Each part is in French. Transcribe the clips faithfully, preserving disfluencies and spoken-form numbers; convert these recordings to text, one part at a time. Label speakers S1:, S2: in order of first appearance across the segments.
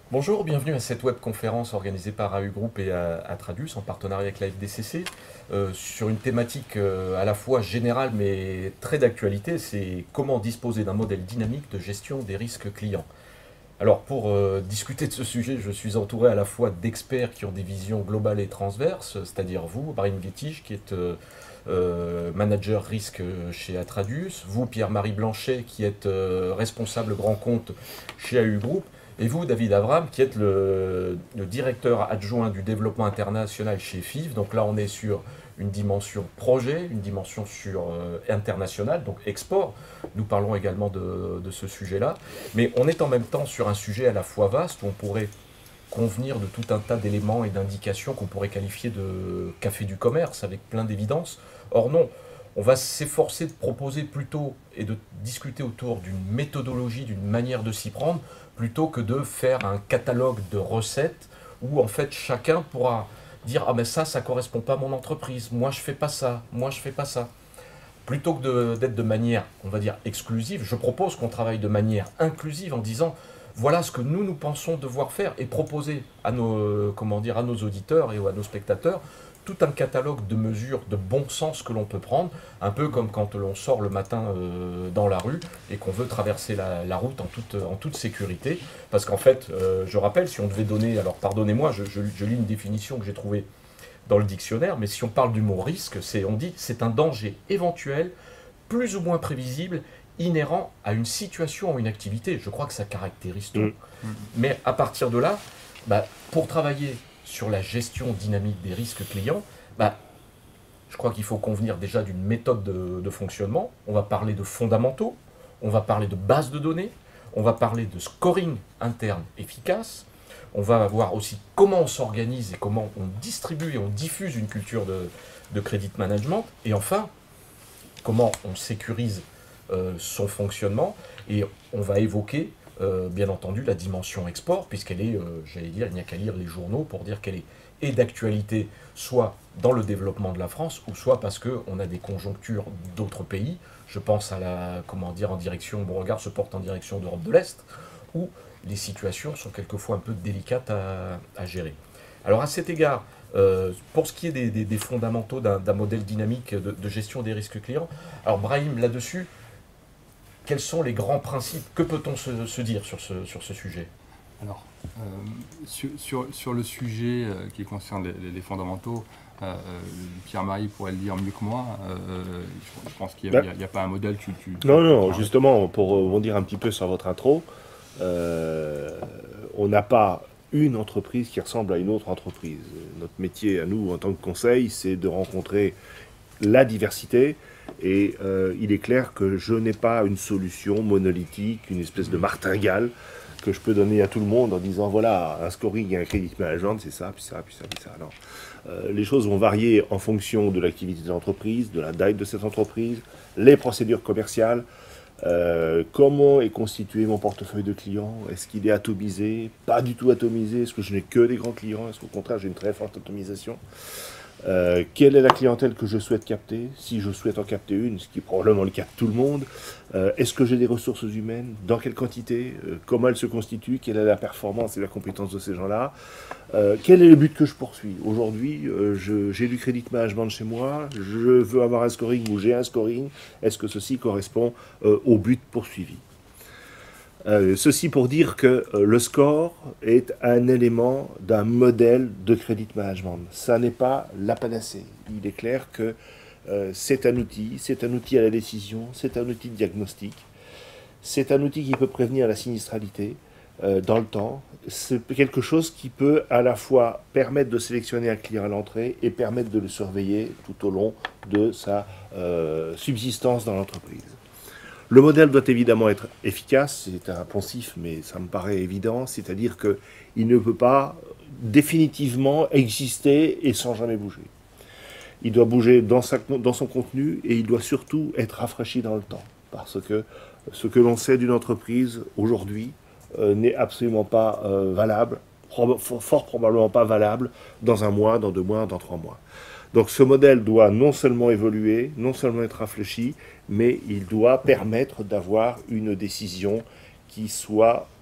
S1: Bonjour, bienvenue à cette webconférence organisée par A U Group et à- Atradus en partenariat avec la F D C C euh, sur une thématique euh, à la fois générale mais très d'actualité, c'est comment disposer d'un modèle dynamique de gestion des risques clients. Alors pour euh, discuter de ce sujet, je suis entouré à la fois d'experts qui ont des visions globales et transverses, c'est-à-dire vous, Brahim Guettich, qui est euh, euh, manager risque chez Atradus, vous, Pierre-Marie Blanchet, qui êtes euh, responsable grand compte chez A U Group, et vous, David Avram, qui êtes le, le directeur adjoint du développement international chez F I V. Donc là, on est sur une dimension projet, une dimension sur euh, internationale, donc export. Nous parlons également de, de ce sujet-là. Mais on est en même temps sur un sujet à la fois vaste où on pourrait convenir de tout un tas d'éléments et d'indications qu'on pourrait qualifier de café du commerce avec plein d'évidence. Or non, on va s'efforcer de proposer plutôt et de discuter autour d'une méthodologie, d'une manière de s'y prendre, plutôt que de faire un catalogue de recettes où en fait chacun pourra dire ah mais ça ça correspond pas à mon entreprise, moi je fais pas ça, moi je fais pas ça. Plutôt que d'être de, de manière, on va dire, exclusive, je propose qu'on travaille de manière inclusive en disant voilà ce que nous nous pensons devoir faire et proposer à nos, euh, comment dire, à nos auditeurs et à nos spectateurs tout un catalogue de mesures de bon sens que l'on peut prendre, un peu comme quand l'on sort le matin euh, dans la rue et qu'on veut traverser la, la route en toute, en toute sécurité. Parce qu'en fait, euh, je rappelle, si on devait donner, alors pardonnez-moi, je, je, je lis une définition que j'ai trouvée dans le dictionnaire, mais si on parle du mot risque, c'est, on dit c'est un danger éventuel, plus ou moins prévisible, inhérent à une situation ou une activité. Je crois que ça caractérise tout.
S2: Mm.
S1: Mais à partir de là, bah, pour travailler sur la gestion dynamique des risques clients, bah, je crois qu'il faut convenir déjà d'une méthode de, de fonctionnement. On va parler de fondamentaux, on va parler de base de données, on va parler de scoring interne efficace, on va voir aussi comment on s'organise et comment on distribue et on diffuse une culture de, de credit management. Et enfin, comment on sécurise euh, son fonctionnement. Et on va évoquer, euh, bien entendu, la dimension export, puisqu'elle est, euh, j'allais dire, il n'y a qu'à lire les journaux pour dire qu'elle est et d'actualité, soit dans le développement de la France, ou soit parce qu'on a des conjonctures d'autres pays. Je pense à la, comment dire, en direction, mon regard se porte en direction d'Europe de l'Est, où les situations sont quelquefois un peu délicates à, à gérer. Alors à cet égard, euh, pour ce qui est des, des- des fondamentaux d'un d'un modèle dynamique de, de gestion des risques clients, alors Brahim, là-dessus, quels sont les grands principes? Que peut-on se, se dire sur ce, sur ce sujet?
S3: Alors, euh, sur, sur, sur le sujet euh, qui concerne les, les- les fondamentaux, euh, euh, Pierre-Marie pourrait le dire mieux que moi. Euh, je, je pense qu'il n'y a,
S2: Ben,
S3: il y a- il y a pas un modèle. Tu, tu, tu-
S2: non,
S3: tu
S2: non,
S3: parles.
S2: justement, pour rebondir un petit peu sur votre intro, euh, on n'a pas une entreprise qui ressemble à une autre entreprise. Notre métier à nous, en tant que conseil, c'est de rencontrer la diversité. Et euh, il est clair que je n'ai pas une solution monolithique, une espèce de martingale que je peux donner à tout le monde en disant voilà, un scoring et un credit management, c'est ça, puis ça, puis ça, puis ça. Non. Euh, les choses vont varier en fonction de l'activité de l'entreprise, de la taille de cette entreprise, les procédures commerciales, euh, comment est constitué mon portefeuille de clients, est-ce qu'il est atomisé, pas du tout atomisé, est-ce que je n'ai que des grands clients, est-ce qu'au contraire j'ai une très forte atomisation. Euh, quelle est la clientèle que je souhaite capter? Si je souhaite en capter une, ce qui est probablement le cas de tout le monde, euh, est-ce que j'ai des ressources humaines? Dans quelle quantité? Euh, comment elles se constituent? Quelle est la performance et la compétence de ces gens-là? Euh, quel est le but que je poursuis? Aujourd'hui, euh, je- j'ai du credit management chez moi, je veux avoir un scoring ou j'ai un scoring. Est-ce que ceci correspond euh, au but poursuivi? Euh, ceci pour dire que euh, le score est un élément d'un modèle de credit management. Ça n'est pas la panacée. Il est clair que euh, c'est un outil, c'est un outil à la décision, c'est un outil de diagnostic, c'est un outil qui peut prévenir la sinistralité euh, dans le temps. C'est quelque chose qui peut à la fois permettre de sélectionner un client à l'entrée et permettre de le surveiller tout au long de sa euh, subsistance dans l'entreprise. Le modèle doit évidemment être efficace, c'est un poncif, mais ça me paraît évident, c'est-à-dire qu'il ne peut pas définitivement exister et sans jamais bouger. Il doit bouger dans, sa, dans son contenu et il doit surtout être rafraîchi dans le temps. Parce que ce que l'on sait d'une entreprise aujourd'hui euh, n'est absolument pas euh, valable, prob fort probablement pas valable dans un mois, dans deux mois, dans trois mois. Donc ce modèle doit non seulement évoluer, non seulement être réfléchi, mais il doit permettre d'avoir une décision qui soit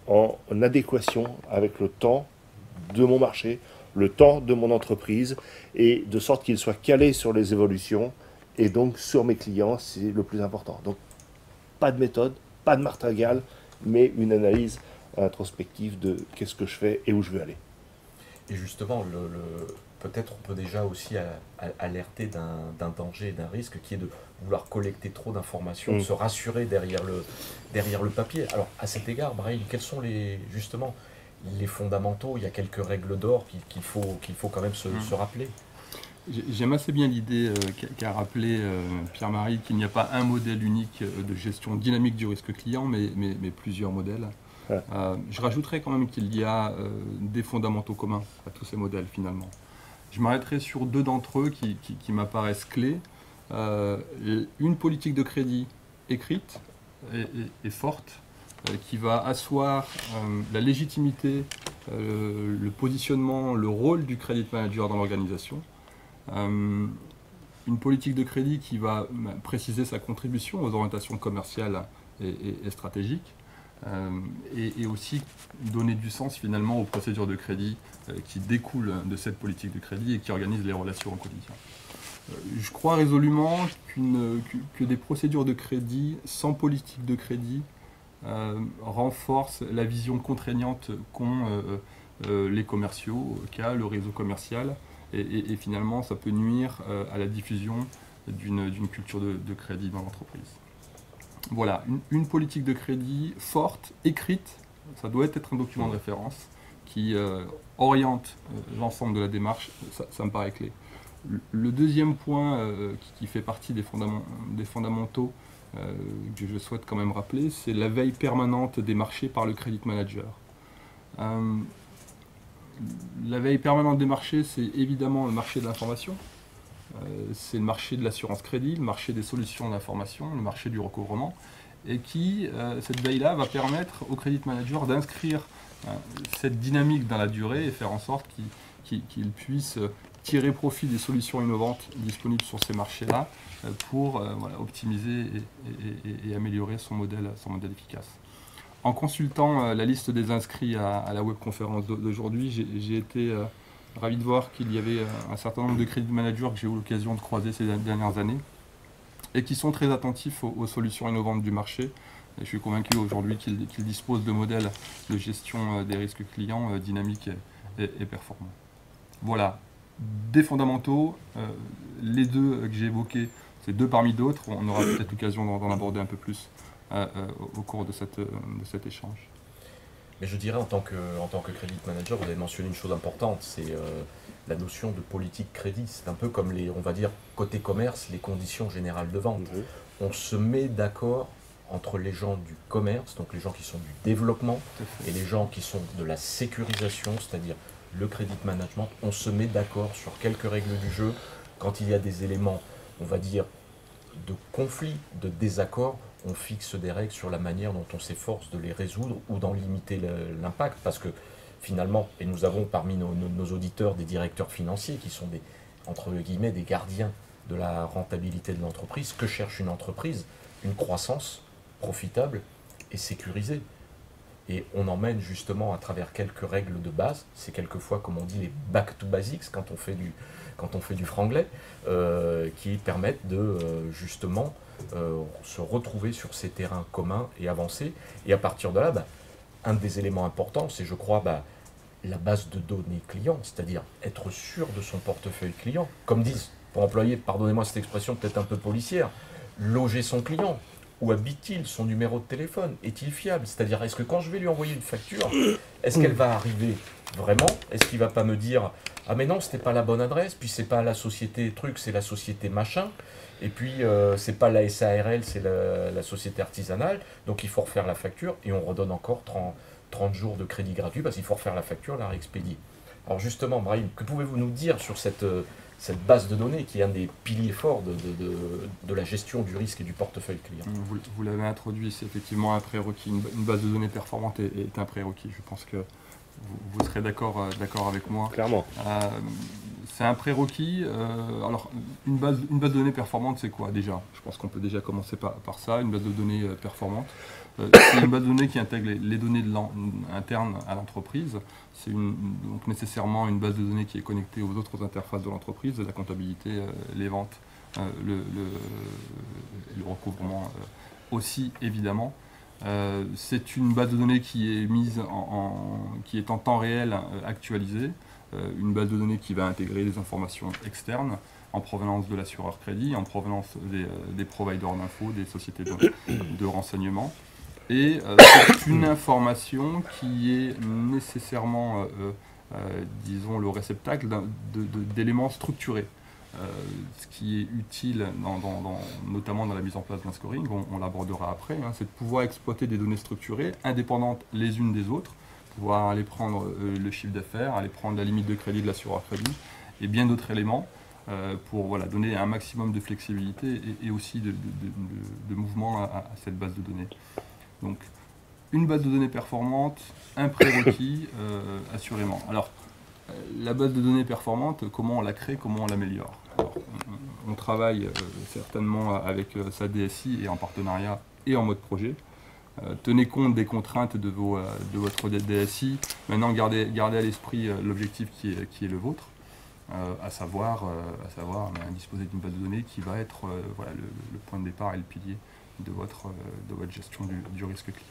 S2: en adéquation avec le temps de mon marché, le temps de mon entreprise, et de sorte qu'il soit calé sur les évolutions, et donc sur mes clients, c'est le plus important. Donc, pas de méthode, pas de martingale, mais une analyse introspective de qu'est-ce que je fais et où je veux aller.
S1: Et justement, le, le, peut-être on peut déjà aussi à, à, alerter d'un danger, d'un risque qui est de vouloir collecter trop d'informations, mmh. de se rassurer derrière le, derrière le papier. Alors, à cet égard, Brahim, quels sont les, justement les fondamentaux? Il y a quelques règles d'or qu'il qu'il faut, qu'il faut quand même se, mmh. se rappeler.
S3: J'aime assez bien l'idée euh, qu'a rappelé euh, Pierre-Marie, qu'il n'y a pas un modèle unique de gestion dynamique du risque client, mais, mais, mais plusieurs modèles. Ouais. Euh, je rajouterais quand même qu'il y a euh, des fondamentaux communs à tous ces modèles finalement. Je m'arrêterai sur deux d'entre eux qui, qui, qui m'apparaissent clés. Euh, une politique de crédit écrite et, et, et forte, euh, qui va asseoir euh, la légitimité, euh, le positionnement, le rôle du credit manager dans l'organisation. Euh, une politique de crédit qui va bah, préciser sa contribution aux orientations commerciales et, et, et stratégiques. Euh, et, et aussi donner du sens finalement aux procédures de crédit euh, qui découlent de cette politique de crédit et qui organisent les relations au quotidien. Euh, je crois résolument qu'une, que, que des procédures de crédit sans politique de crédit euh, renforcent la vision contraignante qu'ont euh, euh, les commerciaux, qu'a le réseau commercial, et, et, et finalement ça peut nuire euh, à la diffusion d'une, d'une culture de, de crédit dans l'entreprise. Voilà, une, une politique de crédit forte, écrite, ça doit être un document de référence qui euh, oriente euh, l'ensemble de la démarche, ça, ça me paraît clé. Le, le deuxième point euh, qui, qui fait partie des, fondament, des fondamentaux euh, que je souhaite quand même rappeler, c'est la veille permanente des marchés par le credit manager. Euh, la veille permanente des marchés, c'est évidemment le marché de l'information. Euh, c'est le marché de l'assurance crédit, le marché des solutions d'information, le marché du recouvrement, et qui, euh, cette veille-là, va permettre au credit manager d'inscrire euh, cette dynamique dans la durée et faire en sorte qu'il qu'il, qu'il puisse tirer profit des solutions innovantes disponibles sur ces marchés-là euh, pour euh, voilà, optimiser et, et, et, et améliorer son modèle, son modèle efficace. En consultant euh, la liste des inscrits à, à la webconférence d'aujourd'hui, j'ai, j'ai été euh, ravi de voir qu'il y avait un certain nombre de credit managers que j'ai eu l'occasion de croiser ces dernières années et qui sont très attentifs aux, aux solutions innovantes du marché. Et je suis convaincu aujourd'hui qu'ils qu'ils disposent de modèles de gestion des risques clients euh, dynamiques et, et, et performants. Voilà, des fondamentaux, euh, les deux que j'ai évoqués, c'est deux parmi d'autres, on aura peut-être l'occasion d'en aborder un peu plus euh, euh, au cours de, cette, de cet échange.
S1: Mais je dirais en tant que, en tant que credit manager, vous avez mentionné une chose importante, c'est euh, la notion de politique crédit. C'est un peu comme les, on va dire, côté commerce, les conditions générales de vente. Mmh. On se met d'accord entre les gens du commerce, donc les gens qui sont du développement, et les gens qui sont de la sécurisation, c'est-à-dire le credit management. On se met d'accord sur quelques règles du jeu. Quand il y a des éléments, on va dire, de conflit, de désaccord, on fixe des règles sur la manière dont on s'efforce de les résoudre ou d'en limiter l'impact, parce que finalement, et nous avons parmi nos, nos, nos auditeurs des directeurs financiers qui sont des, entre guillemets, des gardiens de la rentabilité de l'entreprise. Que cherche une entreprise? Une croissance profitable et sécurisée. Et on emmène justement à travers quelques règles de base, c'est quelquefois, comme on dit, les back to basics quand on fait du, quand on fait du franglais, euh, qui permettent de euh, justement euh, se retrouver sur ces terrains communs et avancer. Et à partir de là, bah, un des éléments importants, c'est, je crois, bah, la base de données client, c'est-à-dire être sûr de son portefeuille client. Comme disent, pour employer, pardonnez-moi cette expression peut-être un peu policière, loger son client. Où habite-t-il? Son numéro de téléphone? Est-il fiable? C'est-à-dire, est-ce que quand je vais lui envoyer une facture, est-ce qu'elle va arriver vraiment? Est-ce qu'il ne va pas me dire « Ah mais non, c'était pas la bonne adresse, puis c'est pas la société truc, c'est la société machin, et puis euh, c'est pas la S A R L, c'est la, la société artisanale, donc il faut refaire la facture, et on redonne encore trente, trente jours de crédit gratuit, parce qu'il faut refaire la facture, la réexpédier. » Alors justement, Brahim, que pouvez-vous nous dire sur cette... cette base de données qui est un des piliers forts de, de, de, de la gestion du risque et du portefeuille client?
S3: Vous, vous l'avez introduit, c'est effectivement un prérequis. Une, une base de données performante est, est un prérequis. Je pense que vous, vous serez d'accord euh, d'accord avec moi.
S2: Clairement. Euh,
S3: c'est un prérequis. Euh, alors, une base, une base de données performante, c'est quoi déjà? Je pense qu'on peut déjà commencer par, par ça, une base de données euh, performante. Euh, c'est une base de données qui intègre les, les données de internes à l'entreprise. C'est donc nécessairement une base de données qui est connectée aux autres interfaces de l'entreprise, la comptabilité, euh, les ventes, euh, le, le, le recouvrement euh, aussi, évidemment. Euh, c'est une base de données qui est mise en, en, qui est en temps réel euh, actualisée. Euh, une base de données qui va intégrer des informations externes en provenance de l'assureur crédit, en provenance des, euh, des providers d'infos, des sociétés de, de renseignement. Et euh, c'est une information qui est nécessairement, euh, euh, disons, le réceptacle d'éléments structurés. Euh, ce qui est utile, dans, dans, dans, notamment dans la mise en place d'un scoring, on, on l'abordera après, hein, c'est de pouvoir exploiter des données structurées, indépendantes les unes des autres, pouvoir aller prendre euh, le chiffre d'affaires, aller prendre la limite de crédit de l'assureur crédit, et bien d'autres éléments, euh, pour voilà, donner un maximum de flexibilité et, et aussi de, de, de, de mouvement à, à cette base de données. Donc, une base de données performante, un prérequis, euh, assurément. Alors, la base de données performante, comment on la crée, comment on l'améliore? On, on travaille euh, certainement avec euh, sa D S I et en partenariat et en mode projet. Euh, tenez compte des contraintes de, vos, euh, de votre D S I. Maintenant, gardez, gardez à l'esprit euh, l'objectif qui est, qui est le vôtre, euh, à savoir, euh, à savoir euh, disposer d'une base de données qui va être euh, voilà, le, le point de départ et le pilier de votre, euh, de votre gestion du, du risque client.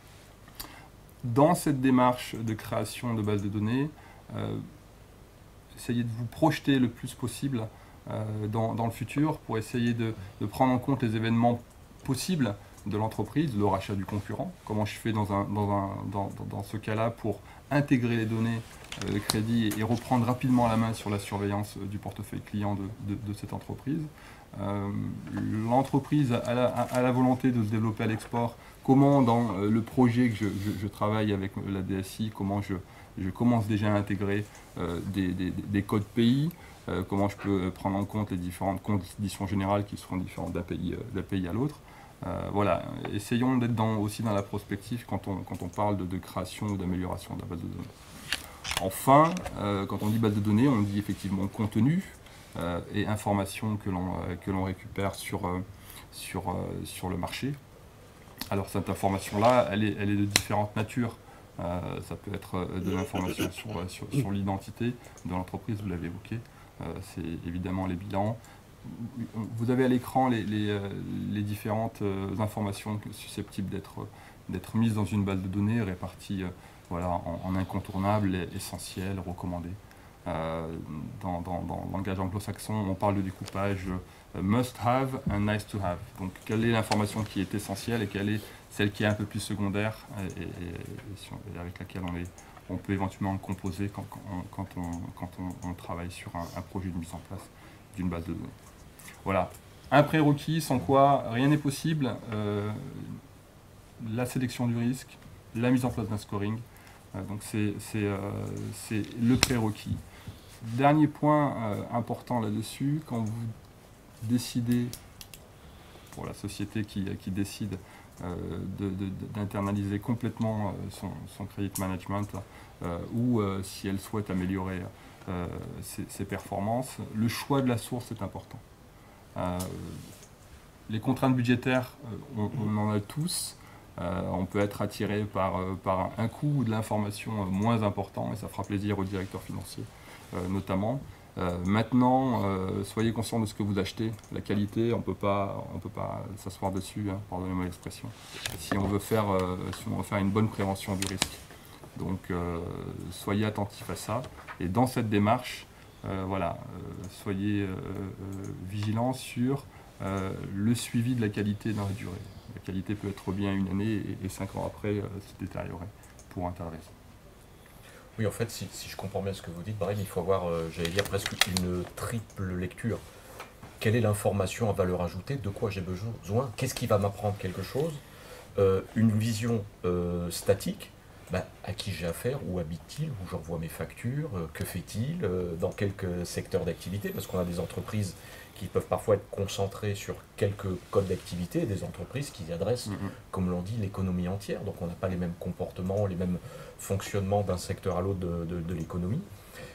S3: Dans cette démarche de création de base de données, Euh, essayez de vous projeter le plus possible euh, dans, dans le futur pour essayer de, de prendre en compte les événements possibles de l'entreprise, le rachat du concurrent, comment je fais dans, un, dans, un, dans, dans ce cas-là pour intégrer les données euh, de crédit et reprendre rapidement la main sur la surveillance du portefeuille client de, de, de cette entreprise. Euh, l'entreprise a la, a la volonté de se développer à l'export, comment dans euh, le projet que je, je, je travaille avec la D S I, comment je Je commence déjà à intégrer euh, des, des, des codes pays, euh, comment je peux prendre en compte les différentes conditions générales qui seront différentes d'un pays, euh, d'un pays à l'autre. Euh, voilà, essayons d'être dans, aussi dans la prospective quand on, quand on parle de, de création ou d'amélioration de la base de données. Enfin, euh, quand on dit base de données, on dit effectivement contenu euh, et information que l'on euh, que l'on récupère sur, euh, sur, euh, sur le marché. Alors cette information-là, elle est, elle est de différentes natures. Euh, ça peut être de l'information sur, sur, sur l'identité de l'entreprise, vous l'avez évoqué, euh, c'est évidemment les bilans. Vous avez à l'écran les, les, les différentes informations susceptibles d'être mises dans une base de données réparties euh, voilà, en, en incontournables, essentiels, recommandés. Euh, dans, dans, dans le langage anglo-saxon, on parle de découpage euh, must have and nice to have. Donc, quelle est l'information qui est essentielle et quelle est celle qui est un peu plus secondaire et, et, et, et avec laquelle on, est, on peut éventuellement le composer quand, quand, on, quand, on, quand on, on travaille sur un, un projet de mise en place d'une base de données. Voilà, un prérequis sans quoi rien n'est possible. Euh, la sélection du risque, la mise en place d'un scoring, euh, donc c'est euh, le prérequis. Dernier point euh, important là-dessus, quand vous décidez, pour la société qui, qui décide euh, d'internaliser complètement euh, son, son credit management, euh, ou euh, si elle souhaite améliorer euh, ses, ses performances, le choix de la source est important. Euh, les contraintes budgétaires, euh, on, on en a tous. Euh, on peut être attiré par, euh, par un coût ou de l'information euh, moins important, et ça fera plaisir au directeur financier euh, notamment. Euh, maintenant, euh, soyez conscient de ce que vous achetez. La qualité, on ne peut pas, on peut pas s'asseoir dessus, hein, pardonnez-moi l'expression, si on veut faire, euh, si on veut faire une bonne prévention du risque. Donc, euh, soyez attentifs à ça. Et dans cette démarche, euh, voilà, euh, soyez euh, euh, vigilants sur euh, le suivi de la qualité dans la durée. La qualité peut être bien une année et, et cinq ans après euh, se détériorer pour un tas de raisons.
S1: Oui, en fait, si, si je comprends bien ce que vous dites, Brahim, il faut avoir, euh, j'allais dire, presque une triple lecture. Quelle est l'information à valeur ajoutée? De quoi j'ai besoin? Qu'est-ce qui va m'apprendre quelque chose? euh, Une vision euh, statique. Bah, à qui j'ai affaire? Où habite-t-il? Où j'envoie mes factures? euh, Que fait-il? euh, Dans quelques secteurs d'activité? Parce qu'on a des entreprises qui peuvent parfois être concentrées sur quelques codes d'activité, des entreprises qui adressent, mmh. comme l'on dit, l'économie entière. Donc on n'a pas les mêmes comportements, les mêmes fonctionnements d'un secteur à l'autre de, de, de l'économie.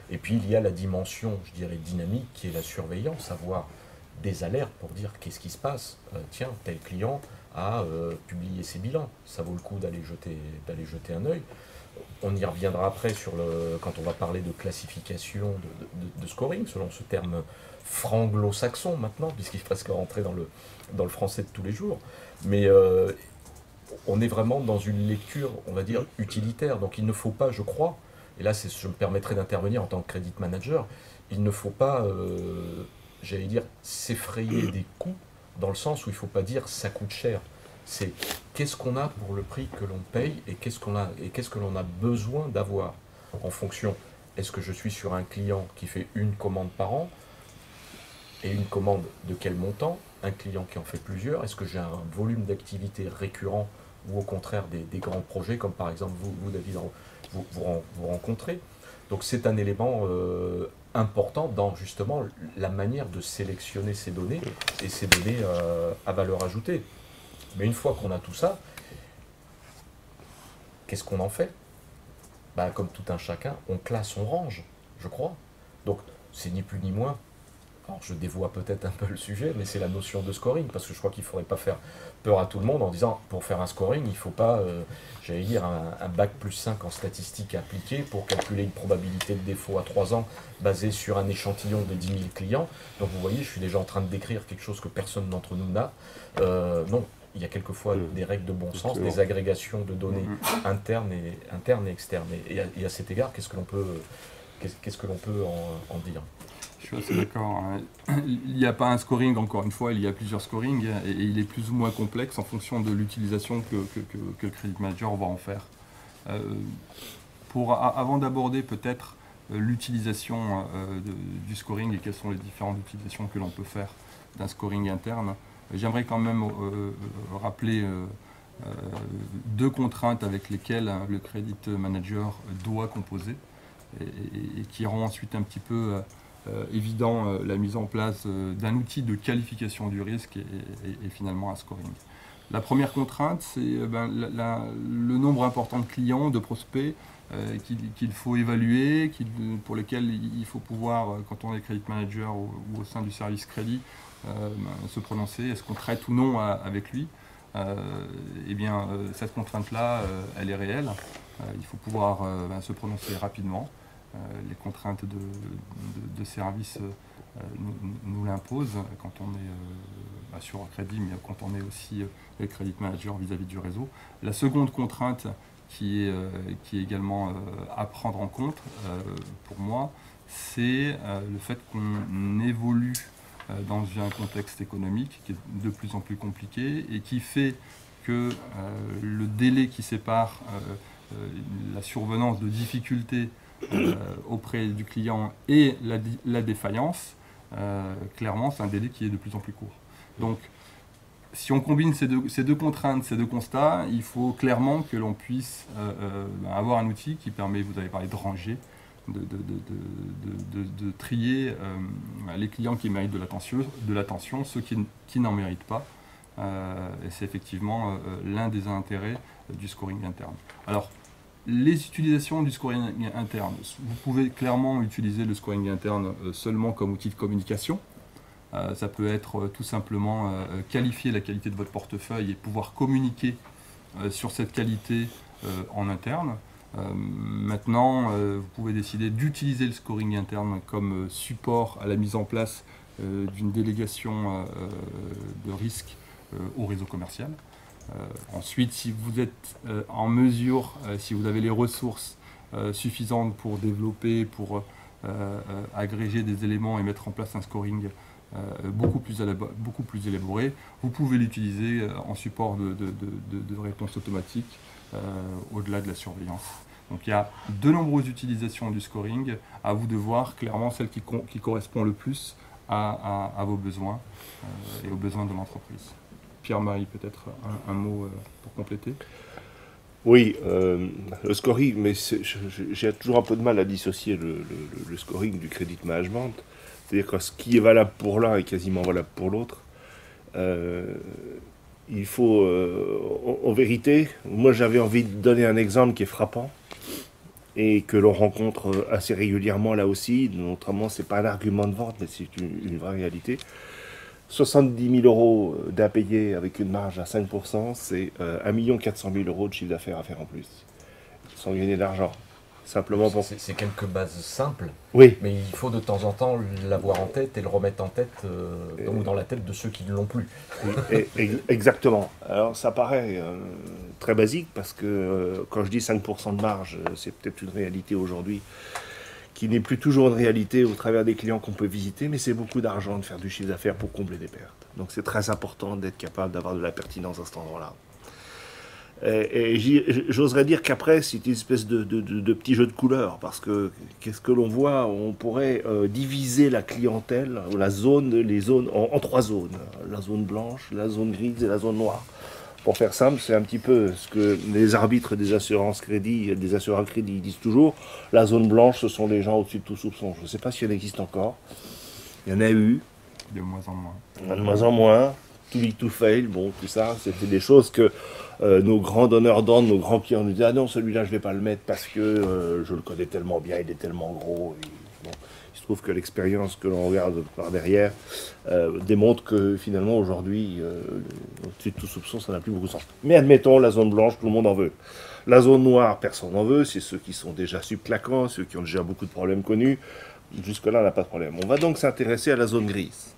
S1: Et puis il y a la dimension, je dirais, dynamique, qui est la surveillance, avoir des alertes pour dire qu'est-ce qui se passe. Euh, tiens, tel client a euh, publié ses bilans, ça vaut le coup d'aller jeter, d'aller jeter un œil. On y reviendra après sur le, quand on va parler de classification, de, de, de scoring, selon ce terme franglo-saxon maintenant, puisqu'il est presque rentré dans le, dans le français de tous les jours. Mais euh, on est vraiment dans une lecture, on va dire, utilitaire. Donc il ne faut pas, je crois, et là je me permettrai d'intervenir en tant que credit manager, il ne faut pas, euh, j'allais dire, s'effrayer des coûts, dans le sens où il ne faut pas dire ça coûte cher. C'est qu'est-ce qu'on a pour le prix que l'on paye et qu'est-ce qu'on a et qu'est-ce que l'on a besoin d'avoir en fonction. Est-ce que je suis sur un client qui fait une commande par an et une commande de quel montant? Un client qui en fait plusieurs? Est-ce que j'ai un volume d'activité récurrent ou au contraire des, des grands projets comme par exemple vous, vous David, vous, vous, vous rencontrez? Donc c'est un élément euh, important dans justement la manière de sélectionner ces données et ces données euh, à valeur ajoutée. Mais une fois qu'on a tout ça, qu'est-ce qu'on en fait? Bah, comme tout un chacun, on classe, on range, je crois. Donc, c'est ni plus ni moins. Alors, je dévoie peut-être un peu le sujet, mais c'est la notion de scoring, parce que je crois qu'il ne faudrait pas faire peur à tout le monde en disant, pour faire un scoring, il ne faut pas, euh, j'allais dire, un, un bac plus cinq en statistique appliquée pour calculer une probabilité de défaut à trois ans basée sur un échantillon de dix mille clients. Donc, vous voyez, je suis déjà en train de décrire quelque chose que personne d'entre nous n'a. Euh, non. Il y a quelquefois des règles de bon sens, des agrégations de données internes et, internes et externes. Et à, et à cet égard, qu'est-ce que l'on peut, qu'est-ce que l'on peut en, en dire?
S3: Je suis assez d'accord. Il n'y a pas un scoring, encore une fois, il y a plusieurs scorings et il est plus ou moins complexe en fonction de l'utilisation que, que, que, que le Credit Manager va en faire. Euh, pour, avant d'aborder peut-être l'utilisation euh, du scoring et quelles sont les différentes utilisations que l'on peut faire d'un scoring interne, j'aimerais quand même euh, rappeler euh, euh, deux contraintes avec lesquelles le Credit Manager doit composer et, et, et qui rend ensuite un petit peu euh, évident euh, la mise en place euh, d'un outil de qualification du risque et, et, et finalement un scoring. La première contrainte, c'est euh, ben, la, la, le nombre important de clients, de prospects euh, qu'il qu'il faut évaluer, qu'il, pour lesquels il faut pouvoir, quand on est Credit Manager ou, ou au sein du service crédit, Euh, se prononcer, est-ce qu'on traite ou non à, avec lui. Euh, eh bien, euh, cette contrainte-là, euh, elle est réelle. Euh, il faut pouvoir euh, ben, se prononcer rapidement. Euh, les contraintes de, de, de service euh, nous, nous l'imposent quand on est euh, bah, sur un crédit, mais quand on est aussi euh, Credit Manager vis-à-vis du réseau. La seconde contrainte qui est, euh, qui est également euh, à prendre en compte, euh, pour moi, c'est euh, le fait qu'on évolue dans un contexte économique qui est de plus en plus compliqué et qui fait que euh, le délai qui sépare euh, euh, la survenance de difficultés euh, auprès du client et la, la défaillance, euh, clairement, c'est un délai qui est de plus en plus court. Donc, si on combine ces deux, ces deux contraintes, ces deux constats, il faut clairement que l'on puisse euh, euh, avoir un outil qui permet, vous avez parlé de ranger, De, de, de, de, de, de trier euh, les clients qui méritent de l'attention, de l'attention, ceux qui, qui n'en méritent pas. Euh, et c'est effectivement euh, l'un des intérêts euh, du scoring interne. Alors, les utilisations du scoring interne, vous pouvez clairement utiliser le scoring interne euh, seulement comme outil de communication. Euh, ça peut être euh, tout simplement euh, qualifier la qualité de votre portefeuille et pouvoir communiquer euh, sur cette qualité euh, en interne. Euh, maintenant, euh, vous pouvez décider d'utiliser le scoring interne comme euh, support à la mise en place euh, d'une délégation euh, de risque euh, au réseau commercial. Euh, ensuite, si vous êtes euh, en mesure, euh, si vous avez les ressources euh, suffisantes pour développer, pour euh, euh, agréger des éléments et mettre en place un scoring euh, beaucoup, plus beaucoup plus élaboré, vous pouvez l'utiliser euh, en support de, de, de, de réponse automatique euh, au-delà de la surveillance. Donc il y a de nombreuses utilisations du scoring, à vous de voir clairement celle qui, qui correspond le plus à, à, à vos besoins euh, et aux besoins de l'entreprise. Pierre-Marie, peut-être un, un mot euh, pour compléter.
S2: Oui, euh, le scoring, mais j'ai toujours un peu de mal à dissocier le, le, le scoring du credit management. C'est-à-dire que ce qui est valable pour l'un est quasiment valable pour l'autre. Euh, il faut, euh, en, en vérité, moi j'avais envie de donner un exemple qui est frappant. et que l'on rencontre assez régulièrement là aussi, notamment c'est pas un argument de vente, mais c'est une, une vraie réalité. soixante-dix mille euros d'impayés avec une marge à cinq pour cent, c'est euh, un million quatre cent mille euros de chiffre d'affaires à faire en plus, sans gagner de l'argent. Simplement pour...
S1: C'est quelques bases simples,
S2: oui.
S1: Mais il faut de temps en temps l'avoir en tête et le remettre en tête, euh, et... ou dans la tête de ceux qui ne l'ont plus.
S2: Et, et, exactement. Alors ça paraît euh, très basique, parce que euh, quand je dis cinq pour cent de marge, c'est peut-être une réalité aujourd'hui qui n'est plus toujours une réalité au travers des clients qu'on peut visiter, mais c'est beaucoup d'argent de faire du chiffre d'affaires pour combler des pertes. Donc c'est très important d'être capable d'avoir de la pertinence à cet endroit-là. Et, et j'oserais dire qu'après, c'est une espèce de, de, de, de petit jeu de couleurs, parce que qu'est-ce que l'on voit? On pourrait euh, diviser la clientèle, la zone, les zones, en, en trois zones. La zone blanche, la zone grise et la zone noire. Pour faire simple, c'est un petit peu ce que les arbitres des assurances crédit, des assureurs crédit disent toujours. La zone blanche, ce sont les gens au-dessus de tout soupçon. Je ne sais pas si elle existe encore. Il y en a eu.
S3: De moins en moins.
S2: De moins en moins. Too big to fail, bon, tout ça, c'était des choses que euh, nos grands donneurs d'ordre, nos grands clients nous disaient « Ah non, celui-là, je ne vais pas le mettre parce que euh, je le connais tellement bien, il est tellement gros. » Bon, il se trouve que l'expérience que l'on regarde par derrière euh, démontre que finalement, aujourd'hui, euh, au-dessus de tout soupçon, ça n'a plus beaucoup de sens. Mais admettons, la zone blanche, tout le monde en veut. La zone noire, personne n'en veut, c'est ceux qui sont déjà subclaquants, ceux qui ont déjà beaucoup de problèmes connus. Jusque-là, on n'a pas de problème. On va donc s'intéresser à la zone grise.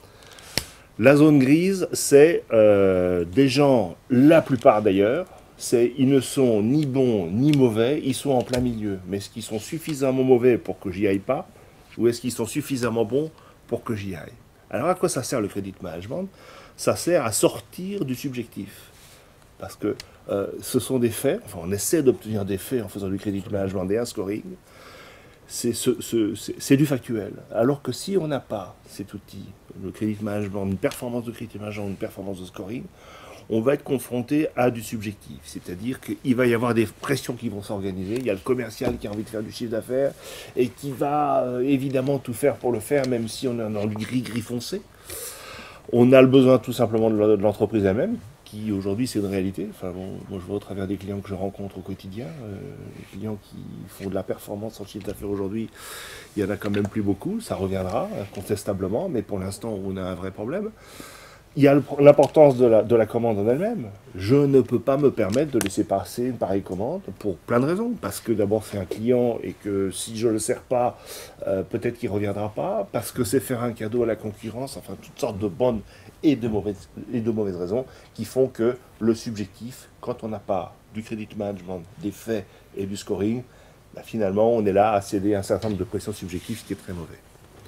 S2: La zone grise, c'est euh, des gens, la plupart d'ailleurs, ils ne sont ni bons ni mauvais, ils sont en plein milieu. Mais est-ce qu'ils sont suffisamment mauvais pour que j'y aille pas, ou est-ce qu'ils sont suffisamment bons pour que j'y aille? Alors à quoi ça sert le credit management? Ça sert à sortir du subjectif. Parce que euh, ce sont des faits, enfin on essaie d'obtenir des faits en faisant du credit management et un scoring. C'est ce, ce, c'est du factuel. Alors que si on n'a pas cet outil, le credit management, une performance de credit management, une performance de scoring, on va être confronté à du subjectif. C'est-à-dire qu'il va y avoir des pressions qui vont s'organiser. Il y a le commercial qui a envie de faire du chiffre d'affaires et qui va euh, évidemment tout faire pour le faire, même si on est dans le gris-gris foncé. On a le besoin tout simplement de l'entreprise elle-même, qui aujourd'hui c'est une réalité. Enfin, bon, moi je vois au travers des clients que je rencontre au quotidien, euh, les clients qui font de la performance en chiffre d'affaires aujourd'hui, il y en a quand même plus beaucoup, ça reviendra incontestablement, mais pour l'instant on a un vrai problème. Il y a l'importance de la, de la commande en elle-même. Je ne peux pas me permettre de laisser passer une pareille commande pour plein de raisons. Parce que d'abord c'est un client et que si je ne le sers pas, euh, peut-être qu'il ne reviendra pas. Parce que c'est faire un cadeau à la concurrence. Enfin, toutes sortes de bonnes et de mauvaises, et de mauvaises raisons qui font que le subjectif, quand on n'a pas du credit management, des faits et du scoring, bah finalement on est là à céder un certain nombre de pressions subjectives, ce qui est très mauvais.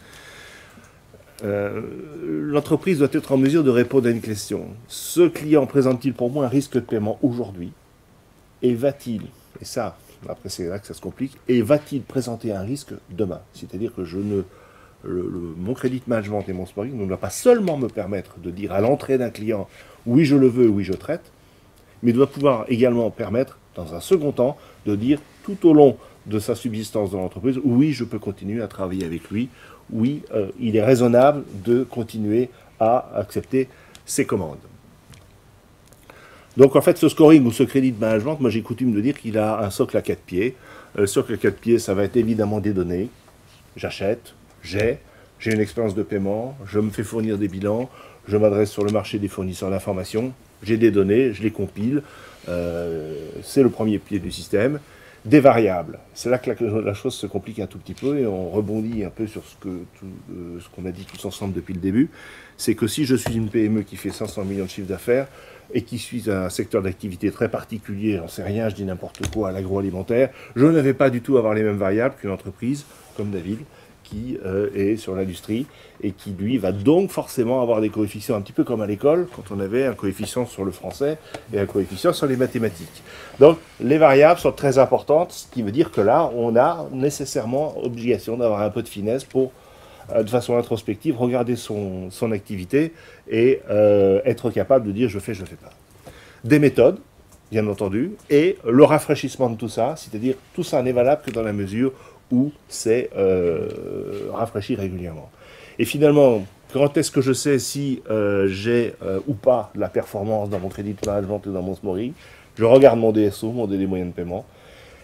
S2: Euh, l'entreprise doit être en mesure de répondre à une question. Ce client présente-t-il pour moi un risque de paiement aujourd'hui? Et va-t-il, et ça, après c'est là que ça se complique, et va-t-il présenter un risque demain? C'est-à-dire que je ne, le, le, mon credit management et mon scoring ne doit pas seulement me permettre de dire à l'entrée d'un client oui je le veux, oui je traite, mais doit pouvoir également permettre, dans un second temps, de dire tout au long de sa subsistance dans l'entreprise, oui je peux continuer à travailler avec lui, oui, euh, il est raisonnable de continuer à accepter ses commandes. Donc en fait, ce scoring ou ce credit management, moi j'ai coutume de dire qu'il a un socle à quatre pieds. Le socle à quatre pieds, ça va être évidemment des données. J'achète, j'ai, j'ai une expérience de paiement, je me fais fournir des bilans, je m'adresse sur le marché des fournisseurs d'informations, j'ai des données, je les compile, euh, c'est le premier pied du système. Des variables. C'est là que la, la chose se complique un tout petit peu et on rebondit un peu sur ce que tout, euh, ce qu'on a dit tous ensemble depuis le début. C'est que si je suis une P M E qui fait cinq cents millions de chiffre d'affaires et qui suis un secteur d'activité très particulier, j'en sais rien, je dis n'importe quoi, à l'agroalimentaire, je ne vais pas du tout avoir les mêmes variables qu'une entreprise comme David qui euh, est sur l'industrie et qui, lui, va donc forcément avoir des coefficients un petit peu comme à l'école, quand on avait un coefficient sur le français et un coefficient sur les mathématiques. Donc, les variables sont très importantes, ce qui veut dire que là, on a nécessairement obligation d'avoir un peu de finesse pour, euh, de façon introspective, regarder son, son activité et euh, être capable de dire « je fais, je ne fais pas ». Des méthodes, bien entendu, et le rafraîchissement de tout ça, c'est-à-dire tout ça n'est valable que dans la mesure où c'est euh, rafraîchi régulièrement. Et finalement, quand est-ce que je sais si euh, j'ai euh, ou pas la performance dans mon credit management ou dans mon scoring? Je regarde mon D S O, mon délai moyen de paiement,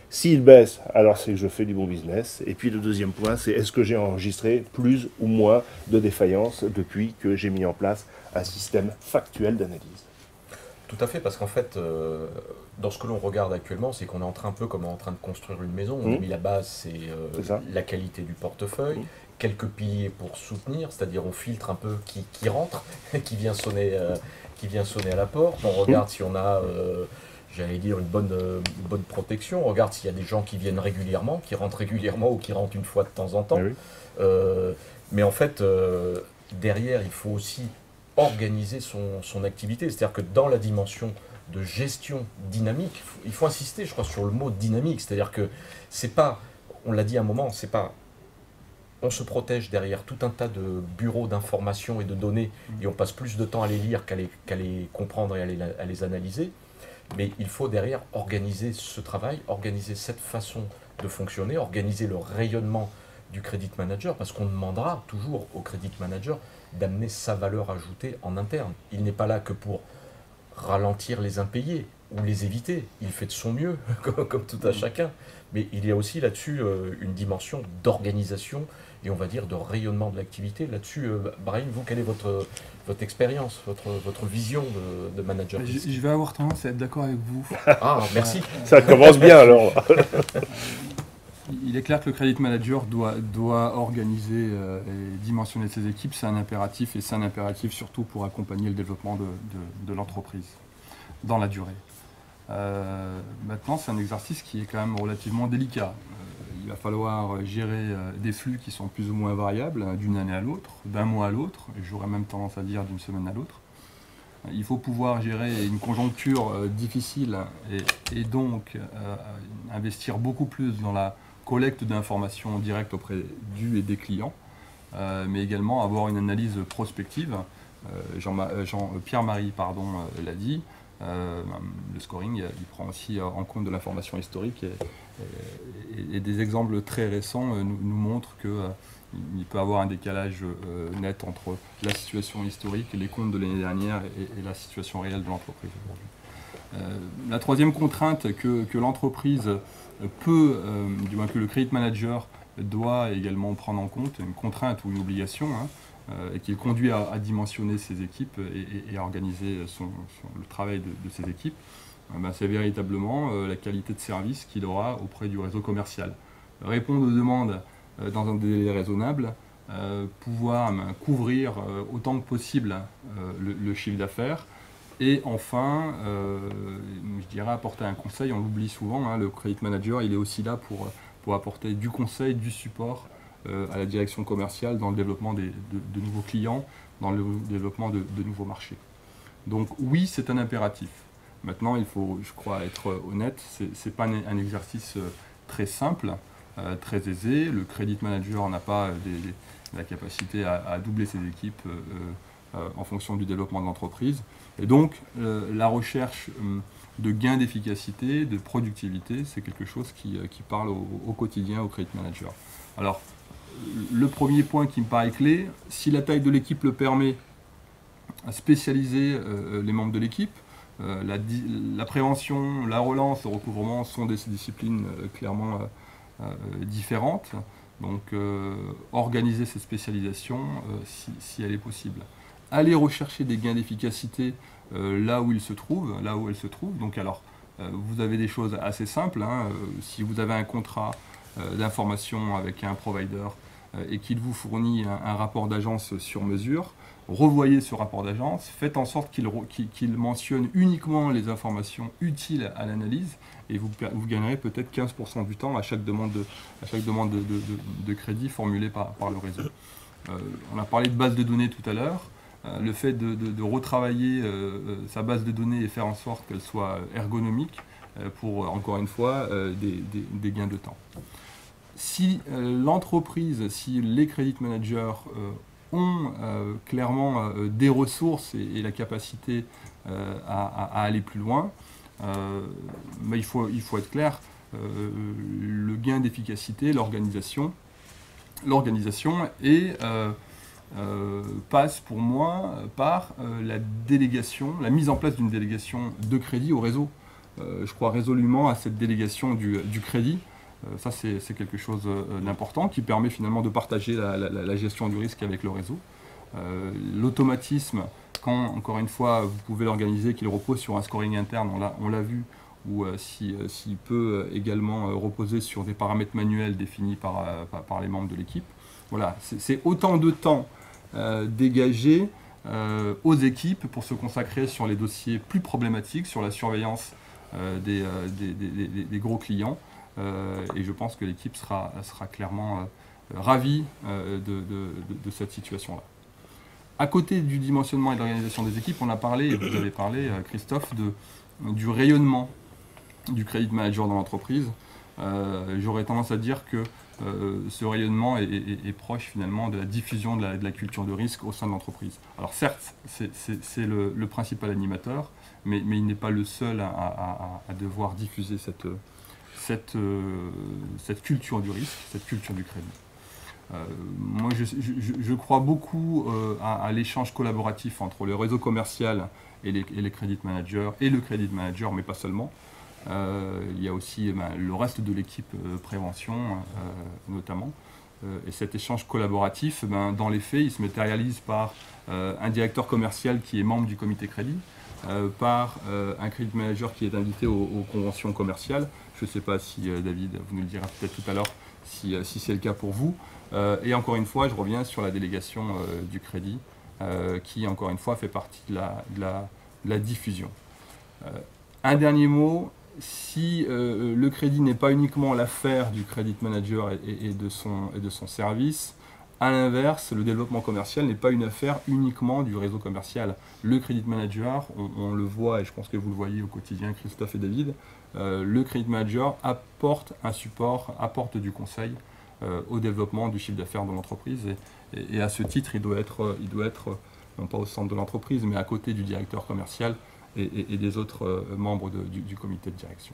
S2: S'il baisse, alors c'est que je fais du bon business. Et puis le deuxième point, c'est est-ce que j'ai enregistré plus ou moins de défaillances depuis que j'ai mis en place un système factuel d'analyse.
S1: Tout à fait, parce qu'en fait, euh, dans ce que l'on regarde actuellement, c'est qu'on est en train un peu comme en train de construire une maison. On
S2: Mmh.
S1: a mis la base, c'est euh,
S2: C'est
S1: la qualité du portefeuille,
S2: Mmh.
S1: quelques piliers pour soutenir, c'est-à-dire on filtre un peu qui, qui rentre, qui vient sonner, euh, qui vient sonner à la porte. On regarde si on a, euh, j'allais dire, une bonne, euh, une bonne protection. On regarde s'il y a des gens qui viennent régulièrement, qui rentrent régulièrement ou qui rentrent une fois de temps en temps.
S2: Ah oui.
S1: Euh, mais en fait, euh, derrière, il faut aussi organiser son, son activité. C'est-à-dire que dans la dimension de gestion dynamique, il faut, il faut insister, je crois, sur le mot dynamique. C'est-à-dire que c'est pas, on l'a dit à un moment, c'est pas, on se protège derrière tout un tas de bureaux d'information et de données et on passe plus de temps à les lire qu'à les, qu'à les comprendre et à les, à les analyser. Mais il faut derrière organiser ce travail, organiser cette façon de fonctionner, organiser le rayonnement du credit manager, parce qu'on demandera toujours au credit manager d'amener sa valeur ajoutée en interne. Il n'est pas là que pour ralentir les impayés ou les éviter. Il fait de son mieux, comme, comme tout à chacun. Mais il y a aussi là-dessus euh, une dimension d'organisation et on va dire de rayonnement de l'activité. Là-dessus, euh, Brahim, vous, quelle est votre, votre expérience, votre, votre vision de, de manager?
S3: Je, je vais avoir tendance à être d'accord avec vous.
S1: Ah, merci.
S2: Ça commence bien alors.
S3: Il est clair que le credit manager doit, doit organiser euh, et dimensionner ses équipes, c'est un impératif, et c'est un impératif surtout pour accompagner le développement de, de, de l'entreprise dans la durée. Euh, maintenant, c'est un exercice qui est quand même relativement délicat. Euh, il va falloir gérer euh, des flux qui sont plus ou moins variables hein, d'une année à l'autre, d'un mois à l'autre, et j'aurais même tendance à dire d'une semaine à l'autre. Il faut pouvoir gérer une conjoncture euh, difficile et, et donc euh, investir beaucoup plus dans la collecte d'informations directes auprès du et des clients, euh, mais également avoir une analyse prospective. Euh, Jean, Jean, Pierre-Marie pardon, euh, l'a dit, euh, le scoring il prend aussi en compte de l'information historique et, et, et des exemples très récents euh, nous, nous montrent que euh, il peut y avoir un décalage euh, net entre la situation historique, les comptes de l'année dernière et, et la situation réelle de l'entreprise aujourd'hui. Euh, la troisième contrainte que, que l'entreprise peut, euh, du moins que le credit manager doit également prendre en compte, une contrainte ou une obligation, hein, euh, et qui conduit à, à dimensionner ses équipes et, et, et à organiser son, son, le travail de, de ses équipes, euh, ben, c'est véritablement euh, la qualité de service qu'il aura auprès du réseau commercial. Répondre aux demandes euh, dans un délai raisonnable, euh, pouvoir ben, couvrir euh, autant que possible euh, le, le chiffre d'affaires, et enfin, euh, je dirais apporter un conseil, on l'oublie souvent, hein, le credit manager il est aussi là pour, pour apporter du conseil, du support euh, à la direction commerciale dans le développement des, de, de nouveaux clients, dans le développement de, de nouveaux marchés. Donc oui, c'est un impératif. Maintenant, il faut, je crois, être honnête, ce n'est pas un, un exercice très simple, euh, très aisé. Le credit manager n'a pas des, des, la capacité à, à doubler ses équipes euh, euh, en fonction du développement de l'entreprise. Et donc, euh, la recherche euh, de gains d'efficacité, de productivité, c'est quelque chose qui, euh, qui parle au, au quotidien au credit manager. Alors, le premier point qui me paraît clé, si la taille de l'équipe le permet, à spécialiser euh, les membres de l'équipe, euh, la, la prévention, la relance, le recouvrement sont des disciplines euh, clairement euh, euh, différentes. Donc, euh, organiser ces spécialisations euh, si, si elle est possible. Aller rechercher des gains d'efficacité euh, là où ils se trouvent, là où elles se trouvent. Donc alors, euh, vous avez des choses assez simples. Hein, euh, si vous avez un contrat euh, d'information avec un provider euh, et qu'il vous fournit un, un rapport d'agence sur mesure, revoyez ce rapport d'agence, faites en sorte qu'il qu'il, qu'il mentionne uniquement les informations utiles à l'analyse et vous, vous gagnerez peut-être quinze pour cent du temps à chaque demande de, à chaque demande de, de, de, de crédit formulée par, par le réseau. Euh, on a parlé de base de données tout à l'heure. Le fait de, de, de retravailler euh, sa base de données et faire en sorte qu'elle soit ergonomique euh, pour, encore une fois, euh, des, des, des gains de temps. Si euh, l'entreprise, si les credit managers euh, ont euh, clairement euh, des ressources et, et la capacité euh, à, à, à aller plus loin, euh, mais il faut, il faut être clair, euh, le gain d'efficacité, l'organisation, l'organisation est... Euh, Euh, passe pour moi par euh, la délégation, la mise en place d'une délégation de crédit au réseau. euh, je crois résolument à cette délégation du, du crédit. Euh, ça, c'est quelque chose euh, d'important qui permet finalement de partager la, la, la gestion du risque avec le réseau. Euh, L'automatisme, quand, encore une fois, vous pouvez l'organiser, qu'il repose sur un scoring interne, on l'a vu, ou euh, s'il si, si peut également euh, reposer sur des paramètres manuels définis par, euh, par, par les membres de l'équipe. Voilà, c'est autant de temps euh, dégagé euh, aux équipes pour se consacrer sur les dossiers plus problématiques, sur la surveillance euh, des, euh, des, des, des, des gros clients. Euh, et je pense que l'équipe sera, sera clairement euh, ravie euh, de, de, de, de cette situation-là. À côté du dimensionnement et de l'organisation des équipes, on a parlé, et vous avez parlé, euh, Christophe, de, du rayonnement du credit manager dans l'entreprise. Euh, J'aurais tendance à dire que euh, ce rayonnement est, est, est proche finalement de la diffusion de la, de la culture de risque au sein de l'entreprise. Alors certes, c'est le, le principal animateur, mais, mais il n'est pas le seul à, à, à devoir diffuser cette, cette, euh, cette culture du risque, cette culture du crédit. Euh, moi, je, je, je crois beaucoup euh, à, à l'échange collaboratif entre le réseau commercial et les, et les credit managers, et le credit manager, mais pas seulement. Euh, il y a aussi ben, le reste de l'équipe euh, prévention, euh, notamment. Euh, et cet échange collaboratif, ben, dans les faits, il se matérialise par euh, un directeur commercial qui est membre du comité crédit, euh, par euh, un credit manager qui est invité aux, aux conventions commerciales. Je ne sais pas si, euh, David, vous nous le direz peut-être tout à l'heure, si, euh, si c'est le cas pour vous. Euh, et encore une fois, je reviens sur la délégation euh, du crédit, euh, qui, encore une fois, fait partie de la, de la, de la diffusion. Euh, un dernier mot. Si euh, le crédit n'est pas uniquement l'affaire du credit manager et, et, et, de son, et de son service, à l'inverse, le développement commercial n'est pas une affaire uniquement du réseau commercial. Le credit manager, on, on le voit, et je pense que vous le voyez au quotidien, Christophe et David, euh, le credit manager apporte un support, apporte du conseil euh, au développement du chiffre d'affaires de l'entreprise. Et, et, et à ce titre, il doit être, il doit être, non pas au centre de l'entreprise, mais à côté du directeur commercial, Et, et, et des autres euh, membres de, du, du comité de direction.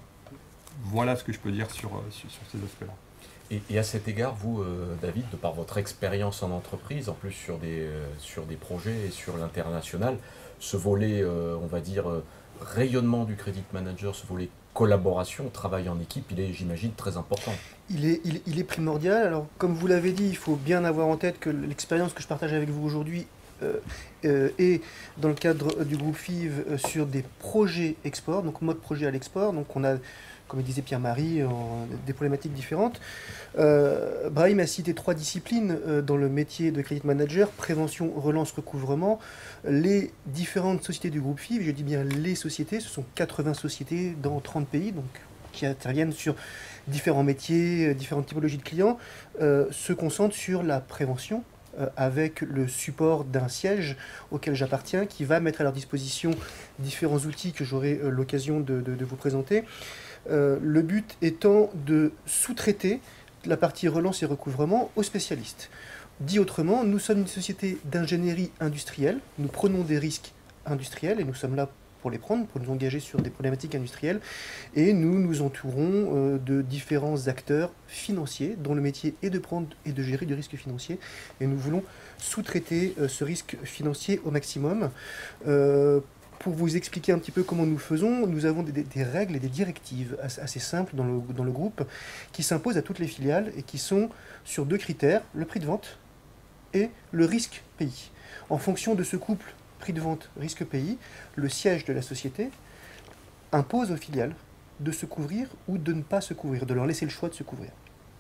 S3: Voilà ce que je peux dire sur, sur, sur ces aspects-là.
S1: Et, et à cet égard, vous, euh, David, de par votre expérience en entreprise, en plus sur des, euh, sur des projets et sur l'international, ce volet, euh, on va dire, euh, rayonnement du credit manager, ce volet collaboration, travail en équipe, il est, j'imagine, très important.
S4: Il est, il, il est primordial. Alors, comme vous l'avez dit, il faut bien avoir en tête que l'expérience que je partage avec vous aujourd'hui Euh, euh, et dans le cadre du groupe F I V euh, sur des projets export, donc mode projet à l'export. Donc on a, comme le disait Pierre-Marie, des problématiques différentes. Euh, Brahim a cité trois disciplines euh, dans le métier de credit manager: prévention, relance, recouvrement. Les différentes sociétés du groupe F I V, je dis bien les sociétés, ce sont quatre-vingts sociétés dans trente pays, donc qui interviennent sur différents métiers, différentes typologies de clients, euh, se concentrent sur la prévention, Euh, avec le support d'un siège auquel j'appartiens, qui va mettre à leur disposition différents outils que j'aurai euh, l'occasion de, de, de vous présenter. Euh, le but étant de sous-traiter la partie relance et recouvrement aux spécialistes. Dit autrement, nous sommes une société d'ingénierie industrielle, nous prenons des risques industriels et nous sommes là pour les prendre, pour nous engager sur des problématiques industrielles, et nous nous entourons euh, de différents acteurs financiers dont le métier est de prendre et de gérer du risque financier, et nous voulons sous-traiter euh, ce risque financier au maximum. Euh, pour vous expliquer un petit peu comment nous faisons, nous avons des, des règles et des directives assez simples dans le, dans le groupe qui s'imposent à toutes les filiales et qui sont sur deux critères: le prix de vente et le risque pays. En fonction de ce couple prix de vente, risque pays, le siège de la société impose aux filiales de se couvrir ou de ne pas se couvrir, de leur laisser le choix de se couvrir.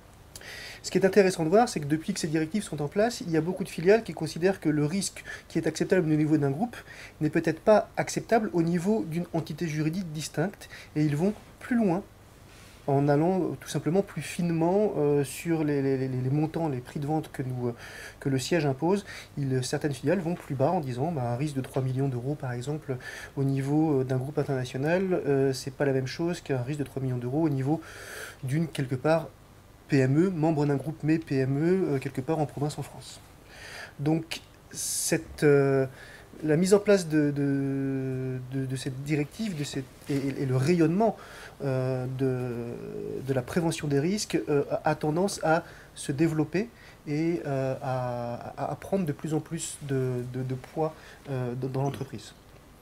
S4: Ce qui est intéressant de voir, c'est que depuis que ces directives sont en place, il y a beaucoup de filiales qui considèrent que le risque qui est acceptable au niveau d'un groupe n'est peut-être pas acceptable au niveau d'une entité juridique distincte, et ils vont plus loin en allant tout simplement plus finement euh, sur les, les, les montants, les prix de vente que, nous, euh, que le siège impose. Il, certaines filiales vont plus bas en disant bah, un risque de trois millions d'euros par exemple au niveau d'un groupe international, euh, c'est pas la même chose qu'un risque de trois millions d'euros au niveau d'une quelque part P M E, membre d'un groupe mais P M E euh, quelque part en province en France. Donc cette... Euh, la mise en place de, de, de, de cette directive de cette, et, et le rayonnement euh, de, de la prévention des risques euh, a tendance à se développer et euh, à, à prendre de plus en plus de, de, de poids euh, dans l'entreprise.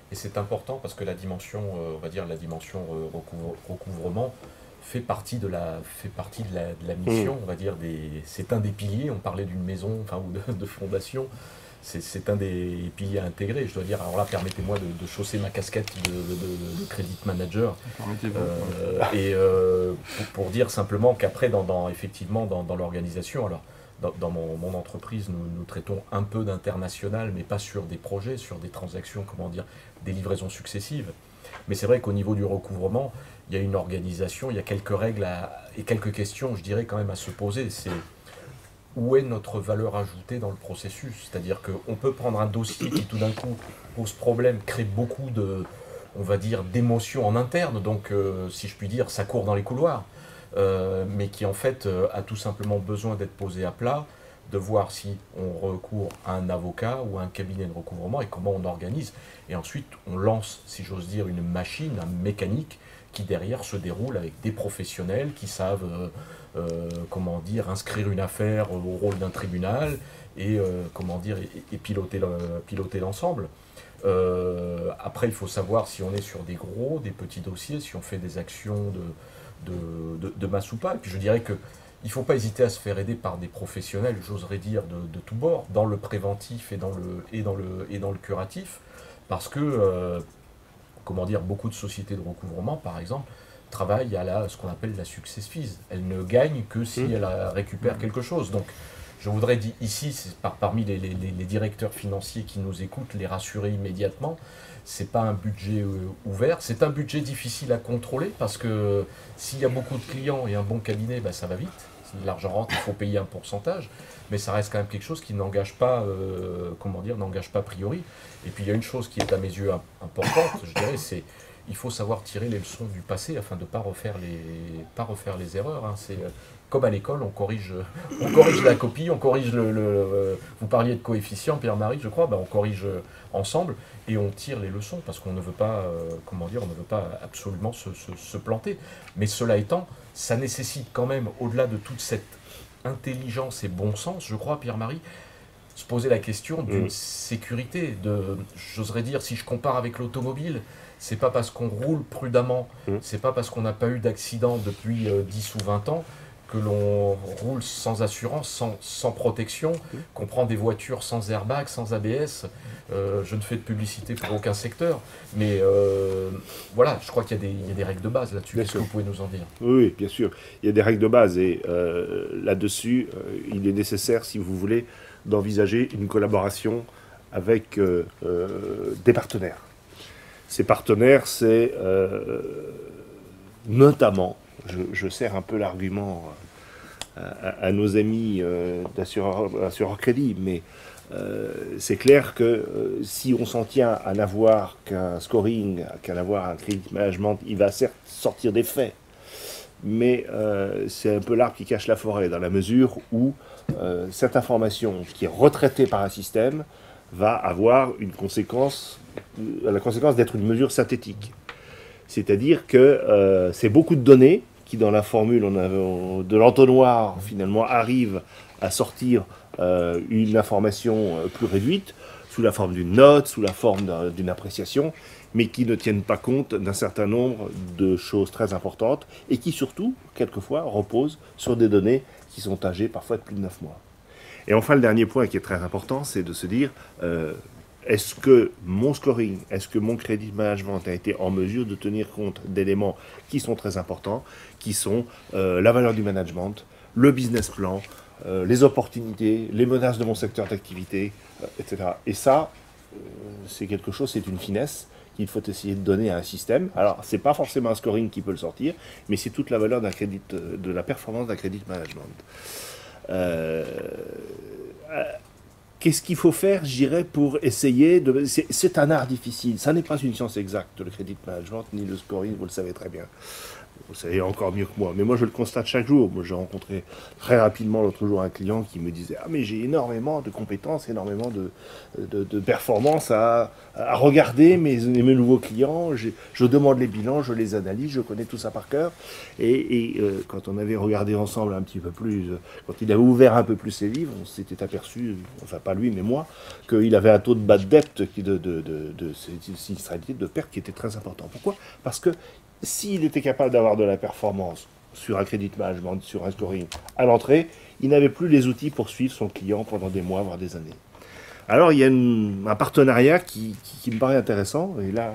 S1: Et c'est important parce que la dimension, euh, on va dire la dimension euh, recouvre- recouvrement fait partie de la, fait partie de la, de la mission,
S2: Mmh.
S1: on va dire, des, c'est un des piliers, on parlait d'une maison, enfin, ou de, de fondation, c'est, c'est un des piliers intégrés, je dois dire. Alors là, permettez-moi de, de chausser ma casquette de, de, de- de credit manager,
S3: Permettez-vous.
S1: euh, et euh, pour, pour dire simplement qu'après, dans, dans- effectivement, dans, dans l'organisation, alors, dans, dans mon, mon entreprise, nous, nous traitons un peu d'international, mais pas sur des projets, sur des transactions, comment dire, des livraisons successives. Mais c'est vrai qu'au niveau du recouvrement, il y a une organisation, il y a quelques règles à- et quelques questions, je dirais, quand même à se poser. C'est où est notre valeur ajoutée dans le processus? C'est-à-dire qu'on peut prendre un dossier qui tout d'un coup pose problème, crée beaucoup de, on va dire, d'émotions en interne, donc euh, si je puis dire, ça court dans les couloirs, euh, mais qui en fait euh, a tout simplement besoin d'être posé à plat, de voir si on recourt à un avocat ou à un cabinet de recouvrement et comment on organise. Et ensuite, on lance, si j'ose dire, une machine, un mécanique qui derrière se déroule avec des professionnels qui savent, euh, euh, comment dire, inscrire une affaire au rôle d'un tribunal et, euh, comment dire, et, et piloter, le, piloter l'ensemble. Euh, après, il faut savoir si on est sur des gros, des petits dossiers, si on fait des actions de, de, de, de masse ou pas. Et puis je dirais que il ne faut pas hésiter à se faire aider par des professionnels, j'oserais dire, de, de tous bords, dans le préventif et dans le, et dans le, et dans le curatif, parce que, euh, comment dire, beaucoup de sociétés de recouvrement, par exemple, travaillent à la, ce qu'on appelle la success fees. Elles ne gagnent que si
S2: Mmh.
S1: elles euh, récupèrent quelque chose. Donc, je voudrais dire ici, c'est par, parmi les, les- les- les directeurs financiers qui nous écoutent, les rassurer immédiatement. C'est pas un budget euh, ouvert, c'est un budget difficile à contrôler parce que s'il y a beaucoup de clients et un bon cabinet, bah, ça va vite. Si l'argent rentre, il faut payer un pourcentage, mais ça reste quand même quelque chose qui n'engage pas, euh, comment dire, n'engage pas a priori. Et puis il y a une chose qui est à mes yeux im- importante, je dirais, c'est il faut savoir tirer les leçons du passé afin de ne pas refaire les, pas refaire les erreurs. Hein. C'est euh, comme à l'école, on corrige, on corrige la copie, on corrige le. le- euh, vous parliez de coefficient, Pierre-Marie, je crois, ben, on corrige euh, ensemble et on tire les leçons parce qu'on ne veut pas, euh, comment dire, on ne veut pas absolument se, se- se planter. Mais cela étant, ça nécessite quand même, au-delà de toute cette intelligence et bon sens, je crois, Pierre-Marie, se poser la question d'une
S2: Mm.
S1: sécurité. De, j'oserais dire, si je compare avec l'automobile, c'est pas parce qu'on roule prudemment,
S2: Mm.
S1: c'est pas parce qu'on n'a pas eu d'accident depuis euh, dix ou vingt ans que l'on roule sans assurance, sans, sans protection, qu'on prend des voitures sans airbag, sans A B S. Euh, je ne fais de publicité pour aucun secteur, mais euh, voilà, je crois qu'il y a des, il y a des règles de base là-dessus.
S2: Bien
S1: Qu'est-ce que
S2: sûr.
S1: vous pouvez nous en dire?
S2: Oui, oui, bien sûr. Il y a des règles de base et euh, là-dessus, euh, il est nécessaire, si vous voulez, d'envisager une collaboration avec euh, euh, des partenaires. Ces partenaires, c'est euh, notamment, je, je sers un peu l'argument à, à- à nos amis euh, d'assureurs assureurs crédit, mais euh, c'est clair que euh, si on s'en tient à n'avoir qu'un scoring, qu'à n'avoir un credit management, il va certes sortir des faits, mais euh, c'est un peu l'arbre qui cache la forêt, dans la mesure où euh, cette information qui est retraitée par un système va avoir une conséquence, euh, la conséquence d'être une mesure synthétique. C'est-à-dire que euh, c'est beaucoup de données qui, dans la formule on a, on- de l'entonnoir, finalement, arrivent à sortir euh, une information euh, plus réduite, sous la forme d'une note, sous la forme d'un- d'une appréciation, mais qui ne tiennent pas compte d'un certain nombre de choses très importantes et qui, surtout, quelquefois, reposent sur des données qui sont âgées parfois de plus de neuf mois. Et enfin, le dernier point qui est très important, c'est de se dire, euh, est-ce que mon scoring, est-ce que mon credit management a été en mesure de tenir compte d'éléments qui sont très importants, qui sont euh, la valeur du management, le business plan, euh, les opportunités, les menaces de mon secteur d'activité, euh, et cetera. Et ça, euh, c'est quelque chose, c'est une finesse qu'il faut essayer de donner à un système. Alors, c'est pas forcément un scoring qui peut le sortir, mais c'est toute la valeur d'un crédit, euh, de la performance d'un credit management. Euh, euh, Qu'est-ce qu'il faut faire, je dirais, pour essayer de... C'est, c'est un art difficile, ça n'est pas une science exacte, le credit management, ni le scoring, vous le savez très bien. Vous savez encore mieux que moi, mais moi je le constate chaque jour. Moi j'ai rencontré très rapidement l'autre jour un client qui me disait « Ah mais j'ai énormément de compétences, énormément de, de, de performances à, à regarder mes, mes nouveaux clients, je demande les bilans, je les analyse, je connais tout ça par cœur. » Et, et euh, quand on avait regardé ensemble un petit peu plus, euh, quand il avait ouvert un peu plus ses livres, on s'était aperçu, enfin pas lui mais moi, qu'il avait un taux de bad debt, de, de, de, de, de sinistralité, de perte qui était très important. Pourquoi ? Parce que s'il était capable d'avoir de la performance sur un credit management, sur un scoring à l'entrée, il n'avait plus les outils pour suivre son client pendant des mois, voire des années. Alors il y a une, un partenariat qui, qui, qui me paraît intéressant, et là,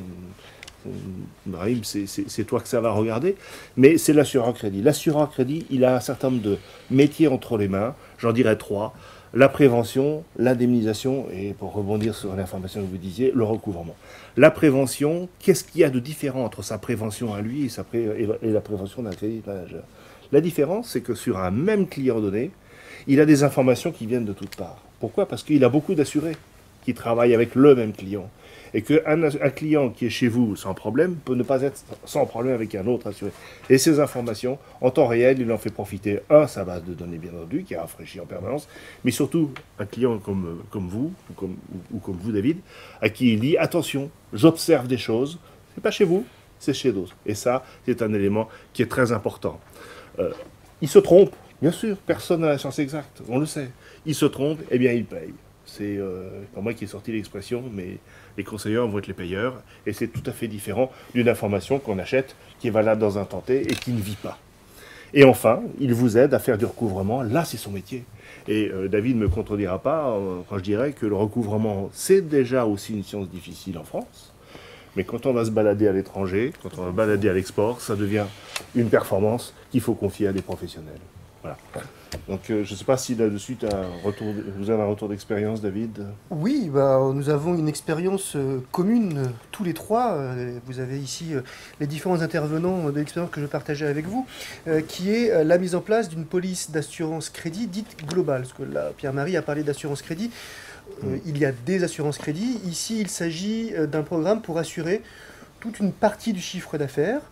S2: euh, Brahim, c'est toi que ça va regarder, mais c'est l'assureur crédit. L'assureur crédit, il a un certain nombre de métiers entre les mains, j'en dirais trois. La prévention, l'indemnisation et, pour rebondir sur l'information que vous disiez, le recouvrement. La prévention, qu'est-ce qu'il y a de différent entre sa prévention à lui et, sa pré et la prévention d'un crédit manager? La différence, c'est que sur un même client donné, il a des informations qui viennent de toutes parts. Pourquoi? Parce qu'il a beaucoup d'assurés qui travaillent avec le même client. Et qu'un un client qui est chez vous sans problème peut ne pas être sans problème avec un autre assuré. Et ces informations, en temps réel, il en fait profiter, un, sa base de données bien entendu, qui est rafraîchie en permanence, mais surtout un client comme, comme vous, ou comme, ou, ou comme vous David, à qui il dit, attention, j'observe des choses, c'est pas chez vous, c'est chez d'autres. Et ça, c'est un élément qui est très important. Euh, il se trompe, bien sûr, personne n'a la science exacte, on le sait. Il se trompe, eh bien il paye. C'est euh, pas moi qui ai sorti l'expression, mais les conseillers vont être les payeurs, et c'est tout à fait différent d'une information qu'on achète, qui est valable dans un temps T et qui ne vit pas. Et enfin, il vous aide à faire du recouvrement, là c'est son métier. Et euh, David ne me contredira pas euh, quand je dirais que le recouvrement, c'est déjà aussi une science difficile en France, mais quand on va se balader à l'étranger, quand on va se balader à l'export, ça devient une performance qu'il faut confier à des professionnels. Voilà. Donc euh, je ne sais pas si là-dessus vous avez un retour d'expérience, David.
S4: Oui, bah, nous avons une expérience euh, commune, euh, tous les trois. Euh, vous avez ici euh, les différents intervenants de l'expérience que je partageais avec vous, euh, qui est euh, la mise en place d'une police d'assurance crédit dite globale. Parce que là, Pierre-Marie a parlé d'assurance crédit. Euh, mm. Il y a des assurances crédit. Ici, il s'agit euh, d'un programme pour assurer toute une partie du chiffre d'affaires.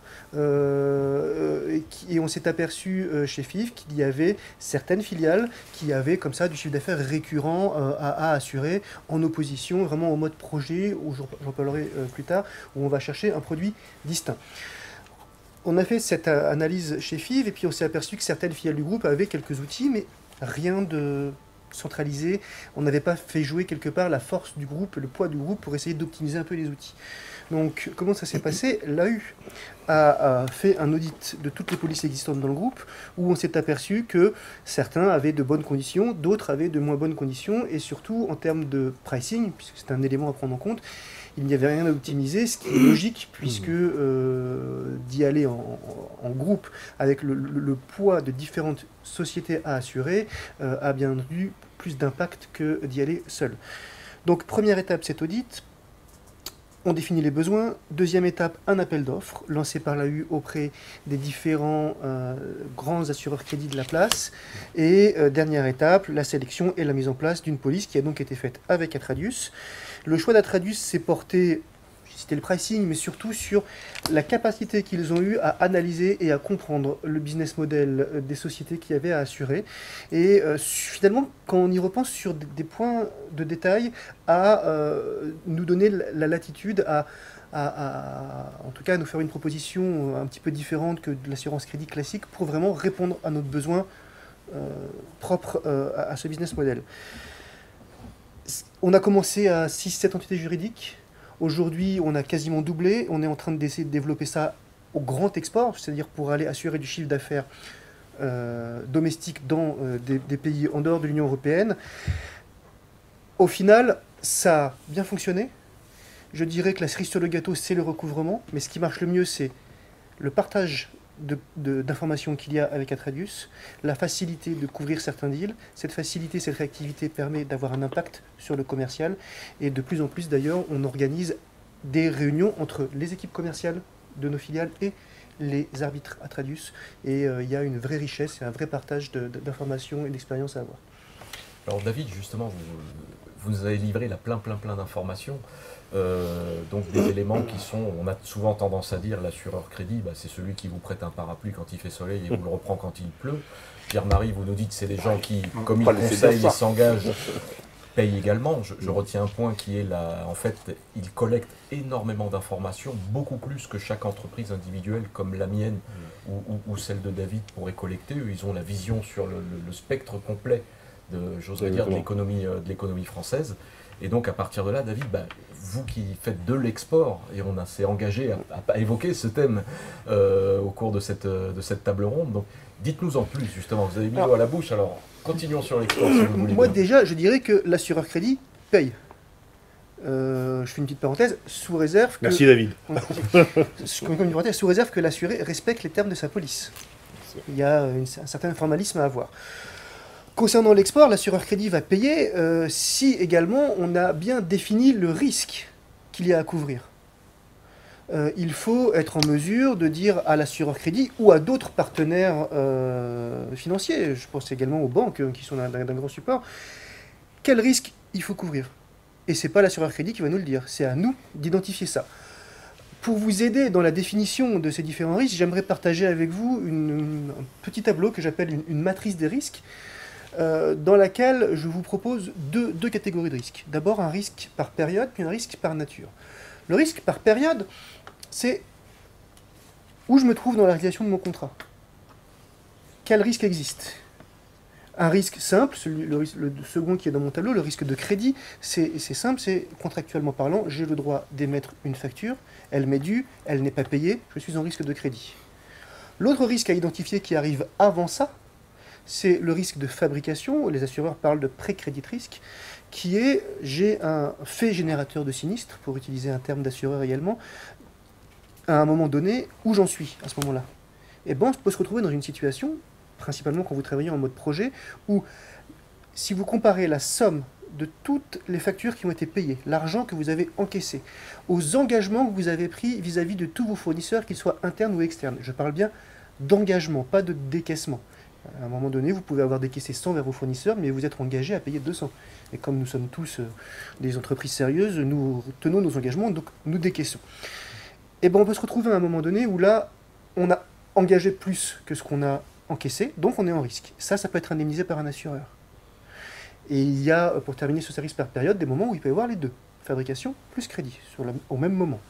S4: Euh, et, qui, et on s'est aperçu euh, chez F I F qu'il y avait certaines filiales qui avaient comme ça du chiffre d'affaires récurrent euh, à, à assurer en opposition vraiment au mode projet, où j'en parlerai euh, plus tard, où on va chercher un produit distinct. On a fait cette euh, analyse chez F I F et puis on s'est aperçu que certaines filiales du groupe avaient quelques outils, mais rien de centralisé. On n'avait pas fait jouer quelque part la force du groupe, le poids du groupe pour essayer d'optimiser un peu les outils. Donc, comment ça s'est passé? L'A U a, a fait un audit de toutes les polices existantes dans le groupe, où on s'est aperçu que certains avaient de bonnes conditions, d'autres avaient de moins bonnes conditions, et surtout en termes de pricing, puisque c'est un élément à prendre en compte, il n'y avait rien à optimiser, ce qui est logique, puisque euh, d'y aller en, en groupe avec le, le, le poids de différentes sociétés à assurer euh, a bien entendu plus d'impact que d'y aller seul. Donc, première étape, cet audit. On définit les besoins. Deuxième étape, un appel d'offres lancé par l'A U auprès des différents euh, grands assureurs crédit de la place. Et euh, dernière étape, la sélection et la mise en place d'une police qui a donc été faite avec Atradius. Le choix d'Atradius s'est porté, c'était le pricing, mais surtout sur la capacité qu'ils ont eu à analyser et à comprendre le business model des sociétés qui avaient à assurer. Et euh, finalement, quand on y repense sur des points de détail, à euh, nous donner la latitude à, à, à, en tout cas, à nous faire une proposition un petit peu différente que de l'assurance crédit classique pour vraiment répondre à notre besoin euh, propre euh, à, à ce business model. On a commencé à six sept entités juridiques. Aujourd'hui, on a quasiment doublé. On est en train d'essayer de développer ça au grand export, c'est-à-dire pour aller assurer du chiffre d'affaires euh, domestique dans euh, des, des pays en dehors de l'Union européenne. Au final, ça a bien fonctionné. Je dirais que la cerise sur le gâteau, c'est le recouvrement. Mais ce qui marche le mieux, c'est le partage d'informations qu'il y a avec Atradius, la facilité de couvrir certains deals. Cette facilité, cette réactivité permet d'avoir un impact sur le commercial. Et de plus en plus, d'ailleurs, on organise des réunions entre les équipes commerciales de nos filiales et les arbitres Atradius. Et euh, il y a une vraie richesse et un vrai partage d'informations et d'expériences à avoir.
S1: Alors David, justement, vous, vous nous avez livré là plein, plein, plein d'informations. Euh, donc des éléments qui sont, on a souvent tendance à dire, l'assureur crédit, bah, c'est celui qui vous prête un parapluie quand il fait soleil et vous le reprend quand il pleut. Pierre-Marie, vous nous dites, c'est les gens qui, comme ils conseillent, ils s'engagent, payent également. Je, je retiens un point qui est là, en fait, ils collectent énormément d'informations, beaucoup plus que chaque entreprise individuelle comme la mienne ou, ou, ou celle de David pourrait collecter. Eux, ils ont la vision sur le, le, le spectre complet de, j'oserais dire, de l'économie, de l'économie française. Et donc à partir de là, David, bah, vous qui faites de l'export, et on s'est engagé à, à, à évoquer ce thème euh, au cours de cette, de cette table ronde, donc dites-nous en plus justement, vous avez mis l'eau à la bouche, alors continuons sur l'export si vous voulez.
S4: Moi
S1: bien.
S4: déjà, je dirais que l'assureur crédit paye. Euh, je fais une petite parenthèse, sous réserve que...
S2: Merci David.
S4: Comme une parenthèse, sous réserve que l'assuré respecte les termes de sa police. Il y a une, un certain formalisme à avoir. Concernant l'export, l'assureur crédit va payer euh, si également on a bien défini le risque qu'il y a à couvrir. Euh, il faut être en mesure de dire à l'assureur crédit ou à d'autres partenaires euh, financiers, je pense également aux banques euh, qui sont d'un, d'un grand support, quel risque il faut couvrir. Et ce n'est pas l'assureur crédit qui va nous le dire, c'est à nous d'identifier ça. Pour vous aider dans la définition de ces différents risques, j'aimerais partager avec vous une, une, un petit tableau que j'appelle une, une matrice des risques, Euh, dans laquelle je vous propose deux, deux catégories de risques. D'abord un risque par période, puis un risque par nature. Le risque par période, c'est où je me trouve dans la réalisation de mon contrat. Quel risque existe? Un risque simple, celui, le, le second qui est dans mon tableau, le risque de crédit, c'est simple, c'est contractuellement parlant, j'ai le droit d'émettre une facture, elle m'est due, elle n'est pas payée, je suis en risque de crédit. L'autre risque à identifier qui arrive avant ça, c'est le risque de fabrication, les assureurs parlent de pré-crédit risque, qui est, j'ai un fait générateur de sinistre, pour utiliser un terme d'assureur également, à un moment donné, où j'en suis à ce moment-là. Et bien, on peut se retrouver dans une situation, principalement quand vous travaillez en mode projet, où si vous comparez la somme de toutes les factures qui ont été payées, l'argent que vous avez encaissé, aux engagements que vous avez pris vis-à-vis de tous vos fournisseurs, qu'ils soient internes ou externes, je parle bien d'engagement, pas de décaissement. À un moment donné, vous pouvez avoir décaissé cent vers vos fournisseurs, mais vous êtes engagé à payer deux cents. Et comme nous sommes tous euh, des entreprises sérieuses, nous tenons nos engagements, donc nous décaissons. Et bien on peut se retrouver à un moment donné où là, on a engagé plus que ce qu'on a encaissé, donc on est en risque. Ça, ça peut être indemnisé par un assureur. Et il y a, pour terminer ce service par période, des moments où il peut y avoir les deux, fabrication plus crédit, sur la, au même moment.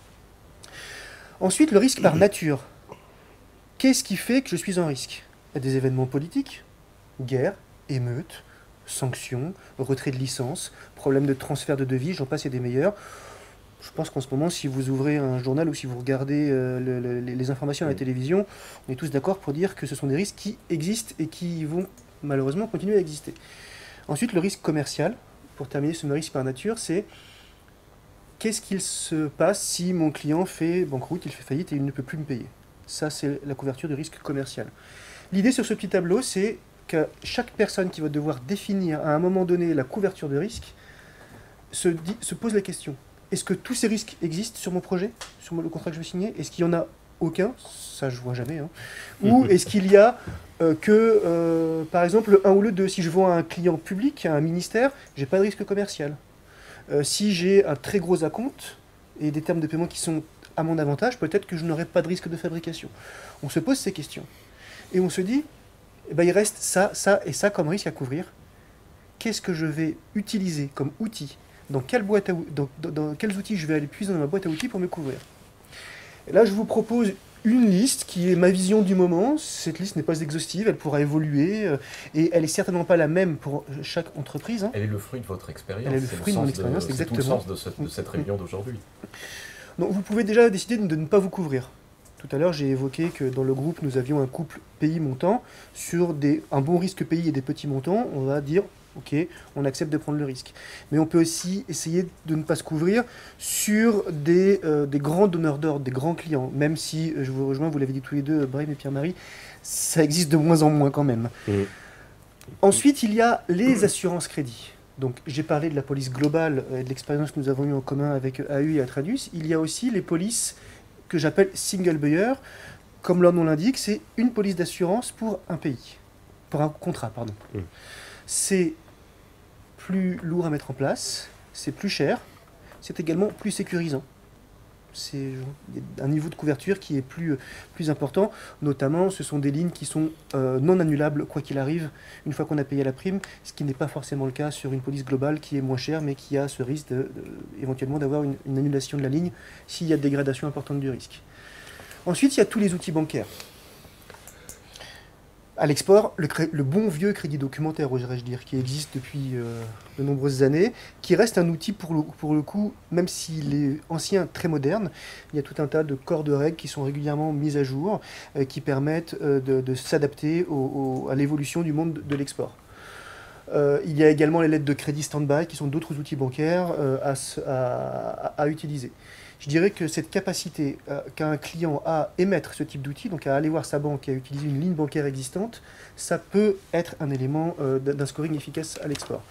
S4: Ensuite, le risque par nature. Qu'est-ce qui fait que je suis en risque ? Il y a des événements politiques, guerre, émeutes, sanctions, retrait de licence, problème de transfert de devis, j'en passe et des meilleurs. Je pense qu'en ce moment, si vous ouvrez un journal ou si vous regardez euh, le, le, les informations à la télévision, on est tous d'accord pour dire que ce sont des risques qui existent et qui vont malheureusement continuer à exister. Ensuite, le risque commercial, pour terminer ce risque par nature, c'est qu'est-ce qu'il se passe si mon client fait banqueroute, il fait faillite et il ne peut plus me payer. Ça, c'est la couverture du risque commercial. L'idée sur ce petit tableau, c'est que chaque personne qui va devoir définir à un moment donné la couverture de risque se, dit, se pose la question. Est-ce que tous ces risques existent sur mon projet, sur le contrat que je vais signer? Est-ce qu'il n'y en a aucun? Ça, je vois jamais. Hein. Ou est-ce qu'il y a euh, que, euh, par exemple, le un ou le deux? Si je vends à un client public, à un ministère, j'ai pas de risque commercial. Euh, si j'ai un très gros acompte et des termes de paiement qui sont à mon avantage, peut-être que je n'aurai pas de risque de fabrication. On se pose ces questions. Et on se dit, eh ben, il reste ça, ça et ça comme risque à couvrir. Qu'est-ce que je vais utiliser comme outil? Dans, quelle boîte à, dans, dans, dans quels outils je vais aller puiser dans ma boîte à outils pour me couvrir? Et là, je vous propose une liste qui est ma vision du moment. Cette liste n'est pas exhaustive, elle pourra évoluer euh, et elle n'est certainement pas la même pour chaque entreprise. Hein.
S1: Elle est le fruit de votre expérience.
S4: Elle est le fruit de mon expérience, exactement.
S1: C'est tout le sens de cette, de cette réunion d'aujourd'hui.
S4: Donc, vous pouvez déjà décider de ne pas vous couvrir. Tout à l'heure, j'ai évoqué que dans le groupe, nous avions un couple pays-montant. Sur des, un bon risque pays et des petits montants, on va dire, ok, on accepte de prendre le risque. Mais on peut aussi essayer de ne pas se couvrir sur des, euh, des grands donneurs d'ordre, des grands clients. Même si, je vous rejoins, vous l'avez dit tous les deux, Brahim et Pierre-Marie, ça existe de moins en moins quand même. Mmh. Ensuite, il y a les assurances crédits. Donc, j'ai parlé de la police globale et de l'expérience que nous avons eue en commun avec A U et Atradus. Il y a aussi les polices que j'appelle single buyer. Comme leur nom l'indique, c'est une police d'assurance pour un pays. Pour un contrat, pardon. Mmh. C'est plus lourd à mettre en place, c'est plus cher, c'est également plus sécurisant. C'est un niveau de couverture qui est plus, plus important. Notamment, ce sont des lignes qui sont euh, non annulables, quoi qu'il arrive, une fois qu'on a payé la prime, ce qui n'est pas forcément le cas sur une police globale qui est moins chère, mais qui a ce risque de, de, éventuellement d'avoir une, une annulation de la ligne s'il y a dégradation importante du risque. Ensuite, il y a tous les outils bancaires. À l'export, le, le bon vieux crédit documentaire, oserais-je dire, qui existe depuis euh, de nombreuses années, qui reste un outil pour le, pour le coup, même s'il est ancien, très moderne. Il y a tout un tas de corps de règles qui sont régulièrement mis à jour, euh, qui permettent euh, de, de s'adapter au, au, à l'évolution du monde de, de l'export. Euh, il y a également les lettres de crédit stand-by, qui sont d'autres outils bancaires euh, à, à, à utiliser. Je dirais que cette capacité euh, qu'a un client à émettre ce type d'outil, donc à aller voir sa banque et à utiliser une ligne bancaire existante, ça peut être un élément euh, d'un scoring efficace à l'export.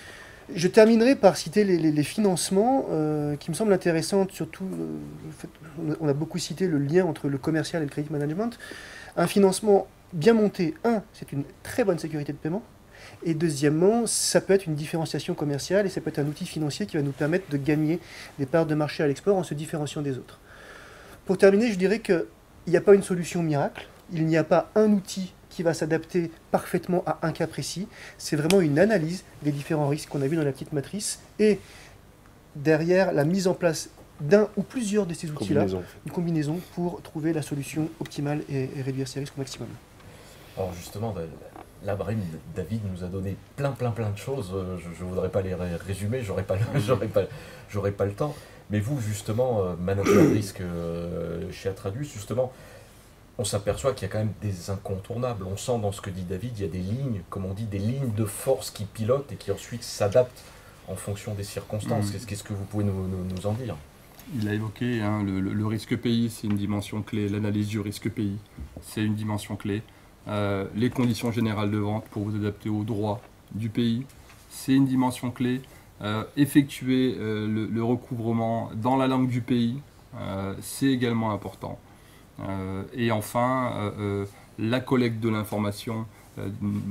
S4: Je terminerai par citer les, les, les financements euh, qui me semblent intéressants, surtout, euh, en fait, on a beaucoup cité le lien entre le commercial et le credit management. Un financement bien monté, un, c'est une très bonne sécurité de paiement. Et deuxièmement, ça peut être une différenciation commerciale et ça peut être un outil financier qui va nous permettre de gagner des parts de marché à l'export en se différenciant des autres. Pour terminer, je dirais qu'il n'y a pas une solution miracle, il n'y a pas un outil qui va s'adapter parfaitement à un cas précis. C'est vraiment une analyse des différents risques qu'on a vus dans la petite matrice et derrière la mise en place d'un ou plusieurs de ces outils-là, une combinaison pour trouver la solution optimale et, et réduire ces risques au maximum.
S1: Alors justement, là, Brahim, David nous a donné plein, plein, plein de choses. Je ne voudrais pas les résumer, j'aurais pas, j'aurais pas, j'aurais pas le temps. Mais vous, justement, manager de risque chez Atradus, justement, on s'aperçoit qu'il y a quand même des incontournables. On sent dans ce que dit David, il y a des lignes, comme on dit, des lignes de force qui pilotent et qui ensuite s'adaptent en fonction des circonstances. Mmh. Qu'est-ce que vous pouvez nous, nous, nous en dire?
S3: Il a évoqué hein, le, le risque pays, c'est une dimension clé. L'analyse du risque pays, c'est une dimension clé. Euh, les conditions générales de vente pour vous adapter aux droits du pays, c'est une dimension clé. Euh, effectuer euh, le, le recouvrement dans la langue du pays, euh, c'est également important. Euh, et enfin, euh, euh, la collecte de l'information, euh,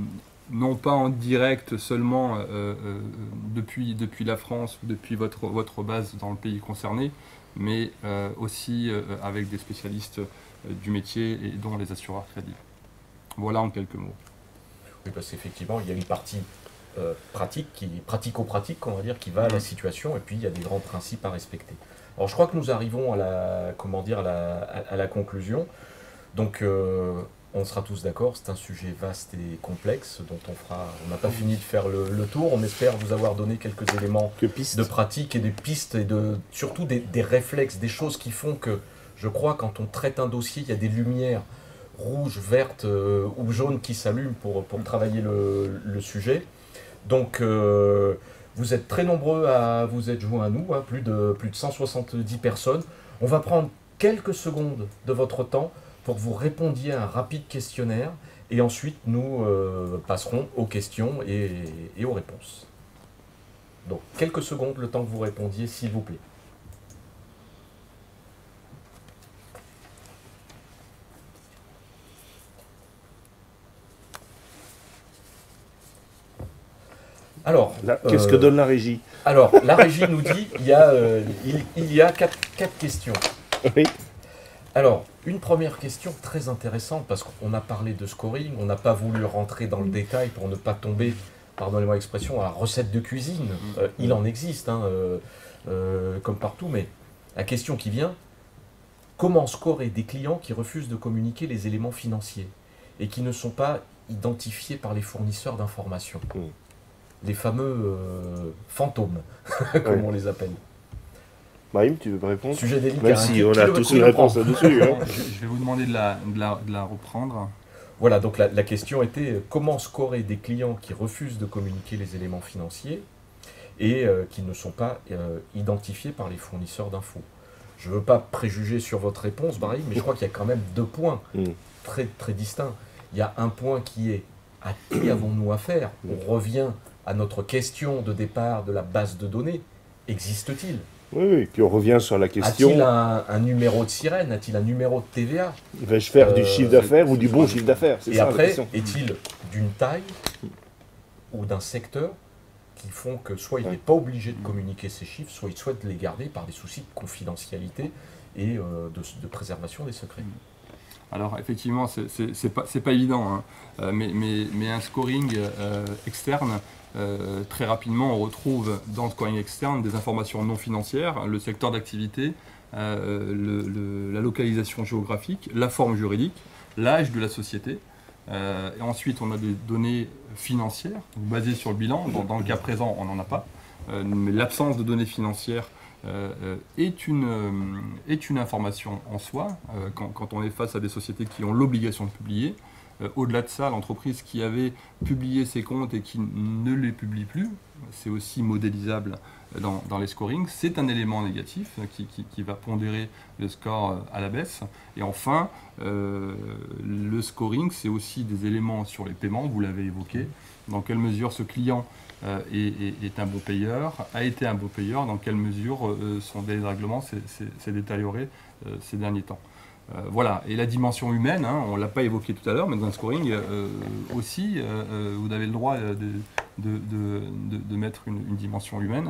S3: non pas en direct seulement euh, euh, depuis, depuis la France ou depuis votre, votre base dans le pays concerné, mais euh, aussi euh, avec des spécialistes euh, du métier et dont les assureurs crédits. Voilà en quelques mots.
S1: Oui, parce qu'effectivement, il y a une partie euh, pratique, qui, pratico-pratique, on va dire, qui va à la situation, et puis il y a des grands principes à respecter. Alors je crois que nous arrivons à la, comment dire, à la, à, à la conclusion. Donc euh, on sera tous d'accord, c'est un sujet vaste et complexe dont on fera, on n'a pas fini de faire le, le tour. On espère vous avoir donné quelques éléments de pratique et des pistes et de, surtout des, des réflexes, des choses qui font que, je crois, quand on traite un dossier, il y a des lumières rouges, vertes euh, ou jaunes qui s'allument pour, pour travailler le, le sujet. Donc euh, vous êtes très nombreux à vous être joints à nous, hein, plus de, plus de cent soixante-dix personnes. On va prendre quelques secondes de votre temps pour que vous répondiez à un rapide questionnaire et ensuite nous euh, passerons aux questions et, et aux réponses. Donc quelques secondes, le temps que vous répondiez, s'il vous plaît. Alors,
S2: qu'est-ce euh, que donne la régie?
S1: Alors, la régie nous dit il y a, euh, il, il y a quatre, quatre questions.
S2: Oui.
S1: Alors, une première question très intéressante, parce qu'on a parlé de scoring, on n'a pas voulu rentrer dans le détail pour ne pas tomber, pardonnez-moi l'expression, à la recette de cuisine. Euh, il en existe, hein, euh, euh, comme partout, mais la question qui vient, comment scorer des clients qui refusent de communiquer les éléments financiers et qui ne sont pas identifiés par les fournisseurs d'informations? mmh. Les fameux euh, fantômes, comme ouais. on les appelle.
S2: Brahim, tu veux me répondre?
S1: Sujet délicat.
S2: Même si on a tous une réponse là-dessus. Hein.
S3: je, je vais vous demander de la, de la, de la reprendre.
S1: Voilà, donc la, la question était comment scorer des clients qui refusent de communiquer les éléments financiers et euh, qui ne sont pas euh, identifiés par les fournisseurs d'infos. Je ne veux pas préjuger sur votre réponse, Brahim, mais je crois qu'il y a quand même deux points mm. très, très distincts. Il y a un point qui est à qui avons-nous affaire? On revient à notre question de départ de la base de données. Existe-t-il?
S2: Oui, oui, puis on revient sur la question...
S1: A-t-il un, un numéro de sirène? A-t-il un numéro de T V A?
S2: Vais-je faire euh, du chiffre d'affaires ou du bon chiffre d'affaires?
S1: Et ça, après, est-il d'une taille ou d'un secteur qui font que soit il n'est pas obligé de communiquer ces chiffres, soit il souhaite les garder par des soucis de confidentialité et euh, de, de préservation des secrets.
S3: Alors effectivement, c'est pas, pas évident, hein. euh, mais, mais, mais un scoring euh, externe, euh, très rapidement on retrouve dans le scoring externe des informations non financières, le secteur d'activité, euh, le, le, la localisation géographique, la forme juridique, l'âge de la société. Euh, et ensuite on a des données financières basées sur le bilan. Dans, dans le cas présent on n'en a pas, euh, mais l'absence de données financières Euh, est, une, euh, est une information en soi, euh, quand, quand on est face à des sociétés qui ont l'obligation de publier. Euh, Au-delà de ça, l'entreprise qui avait publié ses comptes et qui ne les publie plus, c'est aussi modélisable dans, dans les scorings, c'est un élément négatif qui, qui, qui va pondérer le score à la baisse. Et enfin, euh, le scoring, c'est aussi des éléments sur les paiements, vous l'avez évoqué, dans quelle mesure ce client Euh, est, est, est un bon payeur, a été un bon payeur, dans quelle mesure euh, son délai de règlement s'est détérioré euh, ces derniers temps. Euh, voilà, et la dimension humaine, hein, on ne l'a pas évoqué tout à l'heure, mais dans le scoring euh, aussi, euh, vous avez le droit de, de, de, de, de mettre une, une dimension humaine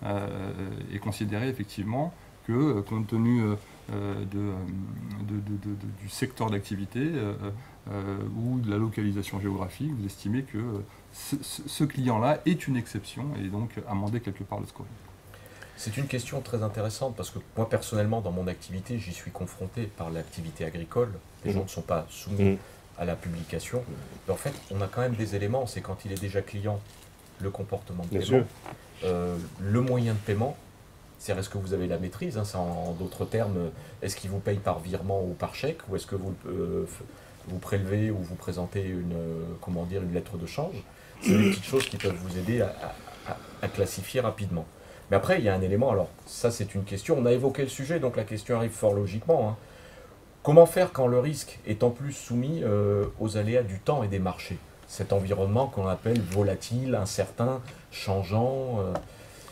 S3: euh, et considérer effectivement que, compte tenu euh, de, de, de, de, de, du secteur d'activité euh, euh, ou de la localisation géographique, vous estimez que ce, ce client-là est une exception et donc amender quelque part le scoring.
S1: C'est une question très intéressante parce que moi personnellement dans mon activité j'y suis confronté par l'activité agricole. Les mmh. gens ne sont pas soumis mmh. à la publication. Mais en fait on a quand même des éléments, c'est quand il est déjà client, le comportement de paiement, euh, le moyen de paiement. C'est est-ce que vous avez la maîtrise, hein, en, en d'autres termes, est-ce qu'il vous paye par virement ou par chèque, ou est-ce que vous, euh, vous prélevez ou vous présentez une, euh, comment dire, une lettre de change. C'est des petites choses qui peuvent vous aider à, à, à classifier rapidement. Mais après, il y a un élément, alors ça c'est une question, on a évoqué le sujet, donc la question arrive fort logiquement. Hein. Comment faire quand le risque est en plus soumis euh, aux aléas du temps et des marchés? Cet environnement qu'on appelle volatile, incertain, changeant. Euh,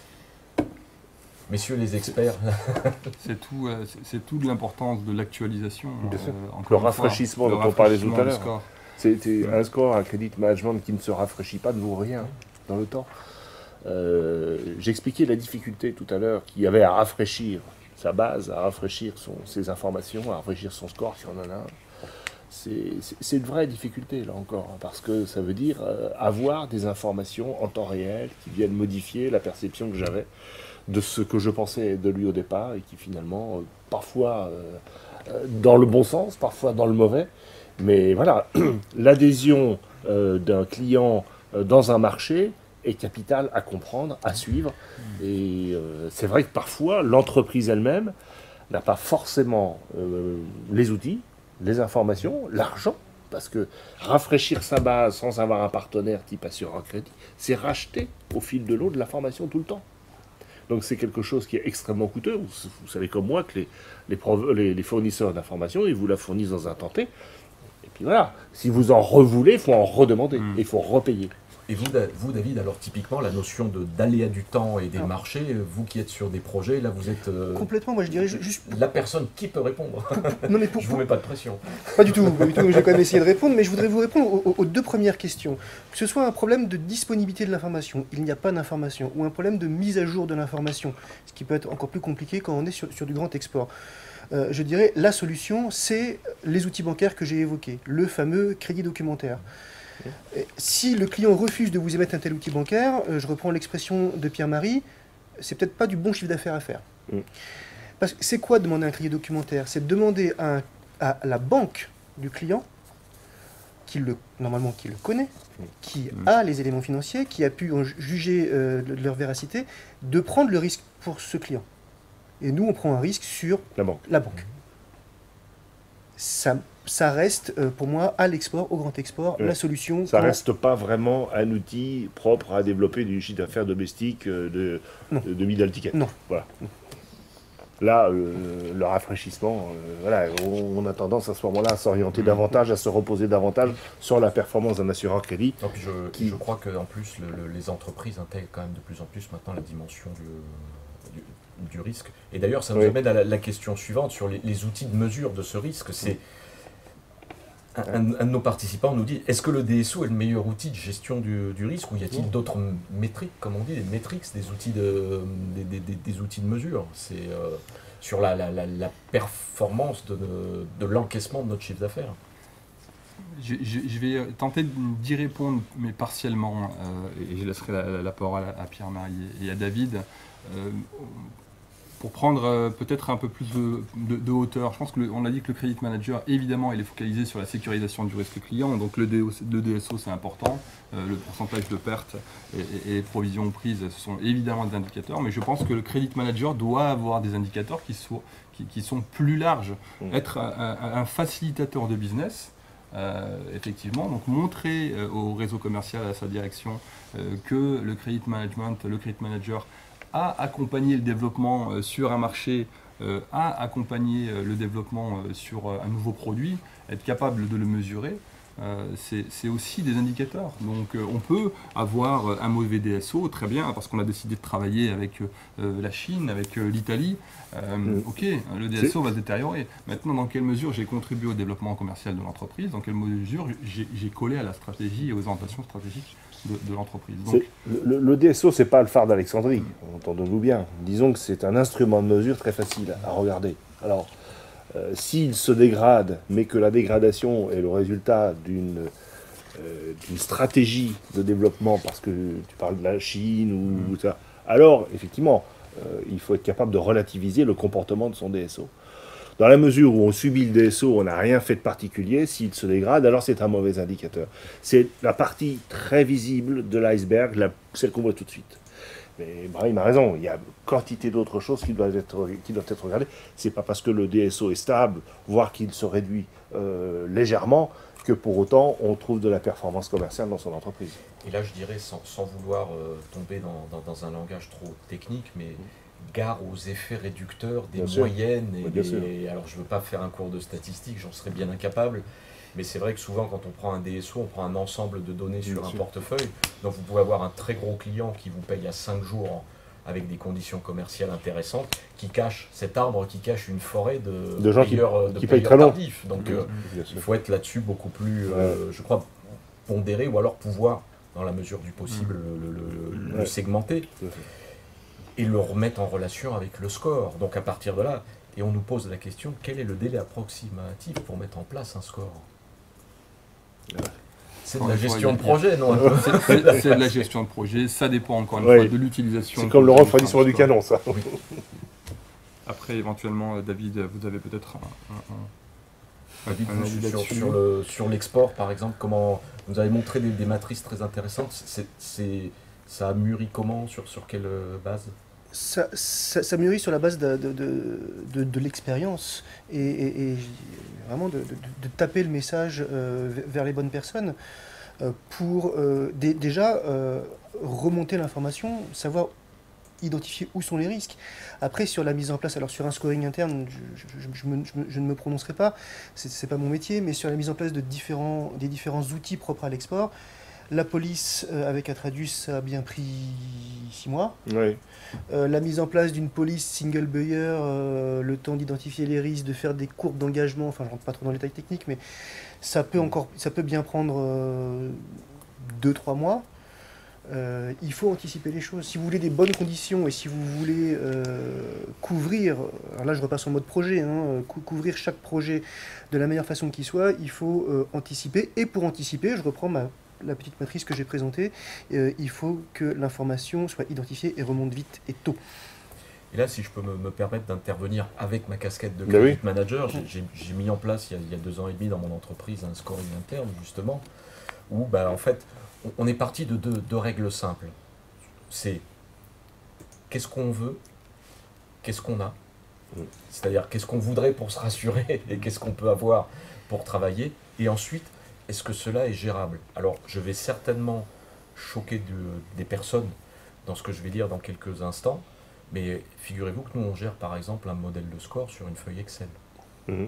S1: Messieurs les experts.
S3: C'est tout, euh, c'est tout de l'importance de l'actualisation.
S2: Euh, le rafraîchissement dont on parlait tout à l'heure. C'est ouais. Un score, un credit management qui ne se rafraîchit pas ne vaut rien dans le temps. Euh, J'expliquais la difficulté tout à l'heure qu'il y avait à rafraîchir sa base, à rafraîchir son, ses informations, à rafraîchir son score si on en a un. C'est une vraie difficulté là encore, hein, parce que ça veut dire euh, avoir des informations en temps réel qui viennent modifier la perception que j'avais de ce que je pensais de lui au départ et qui finalement, euh, parfois euh, dans le bon sens, parfois dans le mauvais. Mais voilà, l'adhésion euh, d'un client euh, dans un marché est capitale à comprendre, à suivre. Et euh, c'est vrai que parfois, l'entreprise elle-même n'a pas forcément euh, les outils, les informations, l'argent, parce que rafraîchir sa base sans avoir un partenaire type assureur crédit, c'est racheter au fil de l'eau de l'information tout le temps. Donc c'est quelque chose qui est extrêmement coûteux. Vous, vous savez comme moi que les, les, les, les fournisseurs d'informations, ils vous la fournissent dans un temps T. Et puis voilà, si vous en revoulez, il faut en redemander, mmh. il faut repayer.
S1: Et vous, vous, David, alors typiquement, la notion d'aléa du temps et des alors, marchés, vous qui êtes sur des projets, là vous êtes... Euh,
S4: complètement, moi je dirais juste...
S1: La personne qui peut répondre.
S4: Non, mais pour,
S1: je ne vous mets pas de pression.
S4: Pas du tout, pas du tout, je vais quand même essayer de répondre, mais je voudrais vous répondre aux, aux deux premières questions. Que ce soit un problème de disponibilité de l'information, il n'y a pas d'information, ou un problème de mise à jour de l'information, ce qui peut être encore plus compliqué quand on est sur, sur du grand export. Euh, je dirais, la solution, c'est les outils bancaires que j'ai évoqués, le fameux crédit documentaire. Si le client refuse de vous émettre un tel outil bancaire, euh, je reprends l'expression de Pierre-Marie, c'est peut-être pas du bon chiffre d'affaires à faire. Mm. Parce que c'est quoi demander un crédit documentaire? C'est demander à, un, à la banque du client, qui le, normalement qui le connaît, mm. qui mm. a les éléments financiers, qui a pu en juger euh, de leur véracité, de prendre le risque pour ce client. Et nous, on prend un risque sur
S2: la banque.
S4: La banque. Ça, ça reste, euh, pour moi, à l'export, au grand export, oui. la solution.
S2: Ça ne reste pas vraiment un outil propre à développer du chiffre d'affaires domestique euh, de, de, de middle ticket.
S4: Non.
S2: Voilà. Là, euh, le rafraîchissement, euh, voilà, on, on a tendance à ce moment-là à s'orienter mmh. davantage, à se reposer davantage sur la performance d'un assureur crédit.
S1: Donc je, qui... je crois qu'en plus, le, le, les entreprises intègrent quand même de plus en plus maintenant la dimension de, du, du risque. Et d'ailleurs, ça nous oui. amène à la, la question suivante sur les, les outils de mesure de ce risque. C'est Un, un de nos participants nous dit, est-ce que le D S O est le meilleur outil de gestion du, du risque, ou y a-t-il d'autres métriques, comme on dit, des métriques, des outils de, des, des, des, des outils de mesure, c'est euh, sur la, la, la, la performance de, de l'encaissement de notre chiffre d'affaires?
S3: Je, je, je vais tenter d'y répondre, mais partiellement, euh, et je laisserai la, la, la parole à, à Pierre-Marie et à David. Euh, Pour prendre euh, peut-être un peu plus de, de, de hauteur, je pense qu'on a dit que le Credit Manager, évidemment, il est focalisé sur la sécurisation du risque client, donc le, D O, le D S O c'est important, euh, le pourcentage de pertes et, et, et les provisions prises, ce sont évidemment des indicateurs, mais je pense que le Credit Manager doit avoir des indicateurs qui, soient, qui, qui sont plus larges, mmh. être un, un, un facilitateur de business, euh, effectivement, donc montrer euh, au réseau commercial, à sa direction, euh, que le Credit Management, le Credit Manager à accompagner le développement euh, sur un marché, euh, à accompagner euh, le développement euh, sur euh, un nouveau produit, être capable de le mesurer, euh, c'est aussi des indicateurs. Donc euh, on peut avoir un mauvais D S O, très bien, parce qu'on a décidé de travailler avec euh, la Chine, avec euh, l'Italie. Euh, mmh. Ok, le D S O va se détériorer. Maintenant, dans quelle mesure j'ai contribué au développement commercial de l'entreprise, dans quelle mesure j'ai collé à la stratégie et aux orientations stratégiques de, de l'entreprise.
S2: Le, le D S O, c'est pas le phare d'Alexandrie, entendons-nous bien. Disons que c'est un instrument de mesure très facile à regarder. Alors, euh, s'il se dégrade, mais que la dégradation est le résultat d'une euh, d'une stratégie de développement, parce que tu parles de la Chine ou mmh. ça, alors, effectivement, euh, il faut être capable de relativiser le comportement de son D S O. Dans la mesure où on subit le D S O, on n'a rien fait de particulier, s'il se dégrade, alors c'est un mauvais indicateur. C'est la partie très visible de l'iceberg, celle qu'on voit tout de suite. Mais Brahim a raison, il y a quantité d'autres choses qui doivent être, qui doivent être regardées. C'est pas parce que le D S O est stable, voire qu'il se réduit euh, légèrement, que pour autant on trouve de la performance commerciale dans son entreprise.
S1: Et là je dirais, sans, sans vouloir euh, tomber dans, dans, dans un langage trop technique, mais gare aux effets réducteurs des bien moyennes. Et
S2: bien
S1: des... Alors je ne veux pas faire un cours de statistique, j'en serais bien incapable. Mais c'est vrai que souvent, quand on prend un D S O, on prend un ensemble de données sur Bien un sûr. portefeuille. Donc vous pouvez avoir un très gros client qui vous paye à cinq jours avec des conditions commerciales intéressantes, qui cache cet arbre, qui cache une forêt de,
S2: de gens
S1: payeurs,
S2: qui,
S1: de
S2: qui
S1: payeurs
S2: payent très
S1: tardifs. Donc
S2: mmh,
S1: euh, il faut être là-dessus beaucoup plus, euh, je crois, pondéré, ou alors pouvoir, dans la mesure du possible, mmh. le, le, le, ouais. le segmenter et le remettre en relation avec le score. Donc à partir de là, et on nous pose la question, quel est le délai approximatif pour mettre en place un score ? C'est de la gestion de projet, non?
S3: C'est de la gestion de projet, ça dépend encore une fois
S2: oui.
S3: de l'utilisation.
S2: C'est comme le refroidissement du canon, ça.
S3: Oui. Après, éventuellement, David, vous avez peut-être un, un, un,
S1: David, un avis sur, sur le sur l'export, par exemple, comment vous avez montré des, des matrices très intéressantes. C'est, c'est, ça a mûri comment, sur, sur quelle base?
S4: Ça, ça, ça mûrit sur la base de, de, de, de, de l'expérience et, et, et vraiment de, de, de taper le message euh, vers les bonnes personnes euh, pour euh, dé, déjà euh, remonter l'information, savoir identifier où sont les risques. Après, sur la mise en place, alors sur un scoring interne, je, je, je, me, je, me, je ne me prononcerai pas, c'est, c'est pas mon métier, mais sur la mise en place de différents, des différents outils propres à l'export. La police euh, avec Atradus, ça a bien pris six mois.
S2: Oui.
S4: Euh, la mise en place d'une police single buyer, euh, le temps d'identifier les risques, de faire des courbes d'engagement, enfin je rentre pas trop dans les détails techniques, mais ça peut, encore, ça peut bien prendre euh, deux trois mois. Euh, il faut anticiper les choses. Si vous voulez des bonnes conditions et si vous voulez euh, couvrir, alors là je repasse en mode projet, hein, cou couvrir chaque projet de la meilleure façon qu'il soit, il faut euh, anticiper. Et pour anticiper, je reprends ma la petite matrice que j'ai présentée, euh, il faut que l'information soit identifiée et remonte vite et tôt.
S1: Et là, si je peux me, me permettre d'intervenir avec ma casquette de Credit oui. Manager, j'ai mis en place il y, a, il y a deux ans et demi dans mon entreprise un scoring interne, justement, où bah, en fait, on, on est parti de deux, deux règles simples. C'est qu'est-ce qu'on veut, qu'est-ce qu'on a, mmh. c'est-à-dire qu'est-ce qu'on voudrait pour se rassurer et qu'est-ce qu'on peut avoir pour travailler, et ensuite, est-ce que cela est gérable? Alors, je vais certainement choquer de, des personnes dans ce que je vais dire dans quelques instants, mais figurez-vous que nous, on gère par exemple un modèle de score sur une feuille Excel. Mmh.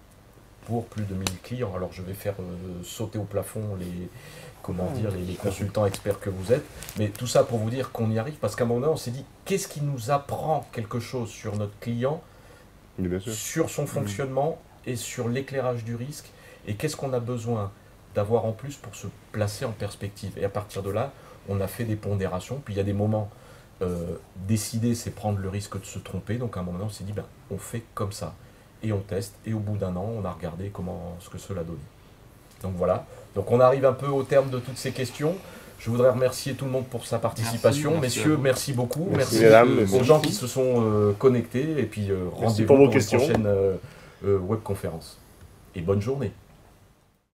S1: Pour plus de mille clients. Alors, je vais faire euh, sauter au plafond les, comment dire, les, les consultants experts que vous êtes, mais tout ça pour vous dire qu'on y arrive, parce qu'à un moment donné, on s'est dit, qu'est-ce qui nous apprend quelque chose sur notre client, sur son fonctionnement, et sur l'éclairage du risque et qu'est-ce qu'on a besoin d'avoir en plus pour se placer en perspective. Et à partir de là, on a fait des pondérations. Puis il y a des moments, euh, décider, c'est prendre le risque de se tromper. Donc à un moment, on s'est dit, ben, on fait comme ça. Et on teste. Et au bout d'un an, on a regardé comment, ce que cela donnait. Donc voilà. Donc on arrive un peu au terme de toutes ces questions. Je voudrais remercier tout le monde pour sa participation.
S3: Merci, merci
S1: Messieurs, merci beaucoup.
S2: Merci,
S1: Merci,
S2: mesdames,
S1: aux
S2: merci
S1: gens
S2: beaucoup.
S1: qui se sont euh, connectés. Et puis euh,
S2: Merci
S1: rendez-vous
S2: pour vos
S1: pour une
S2: questions.
S1: prochaine euh, euh, webconférence. Et bonne journée.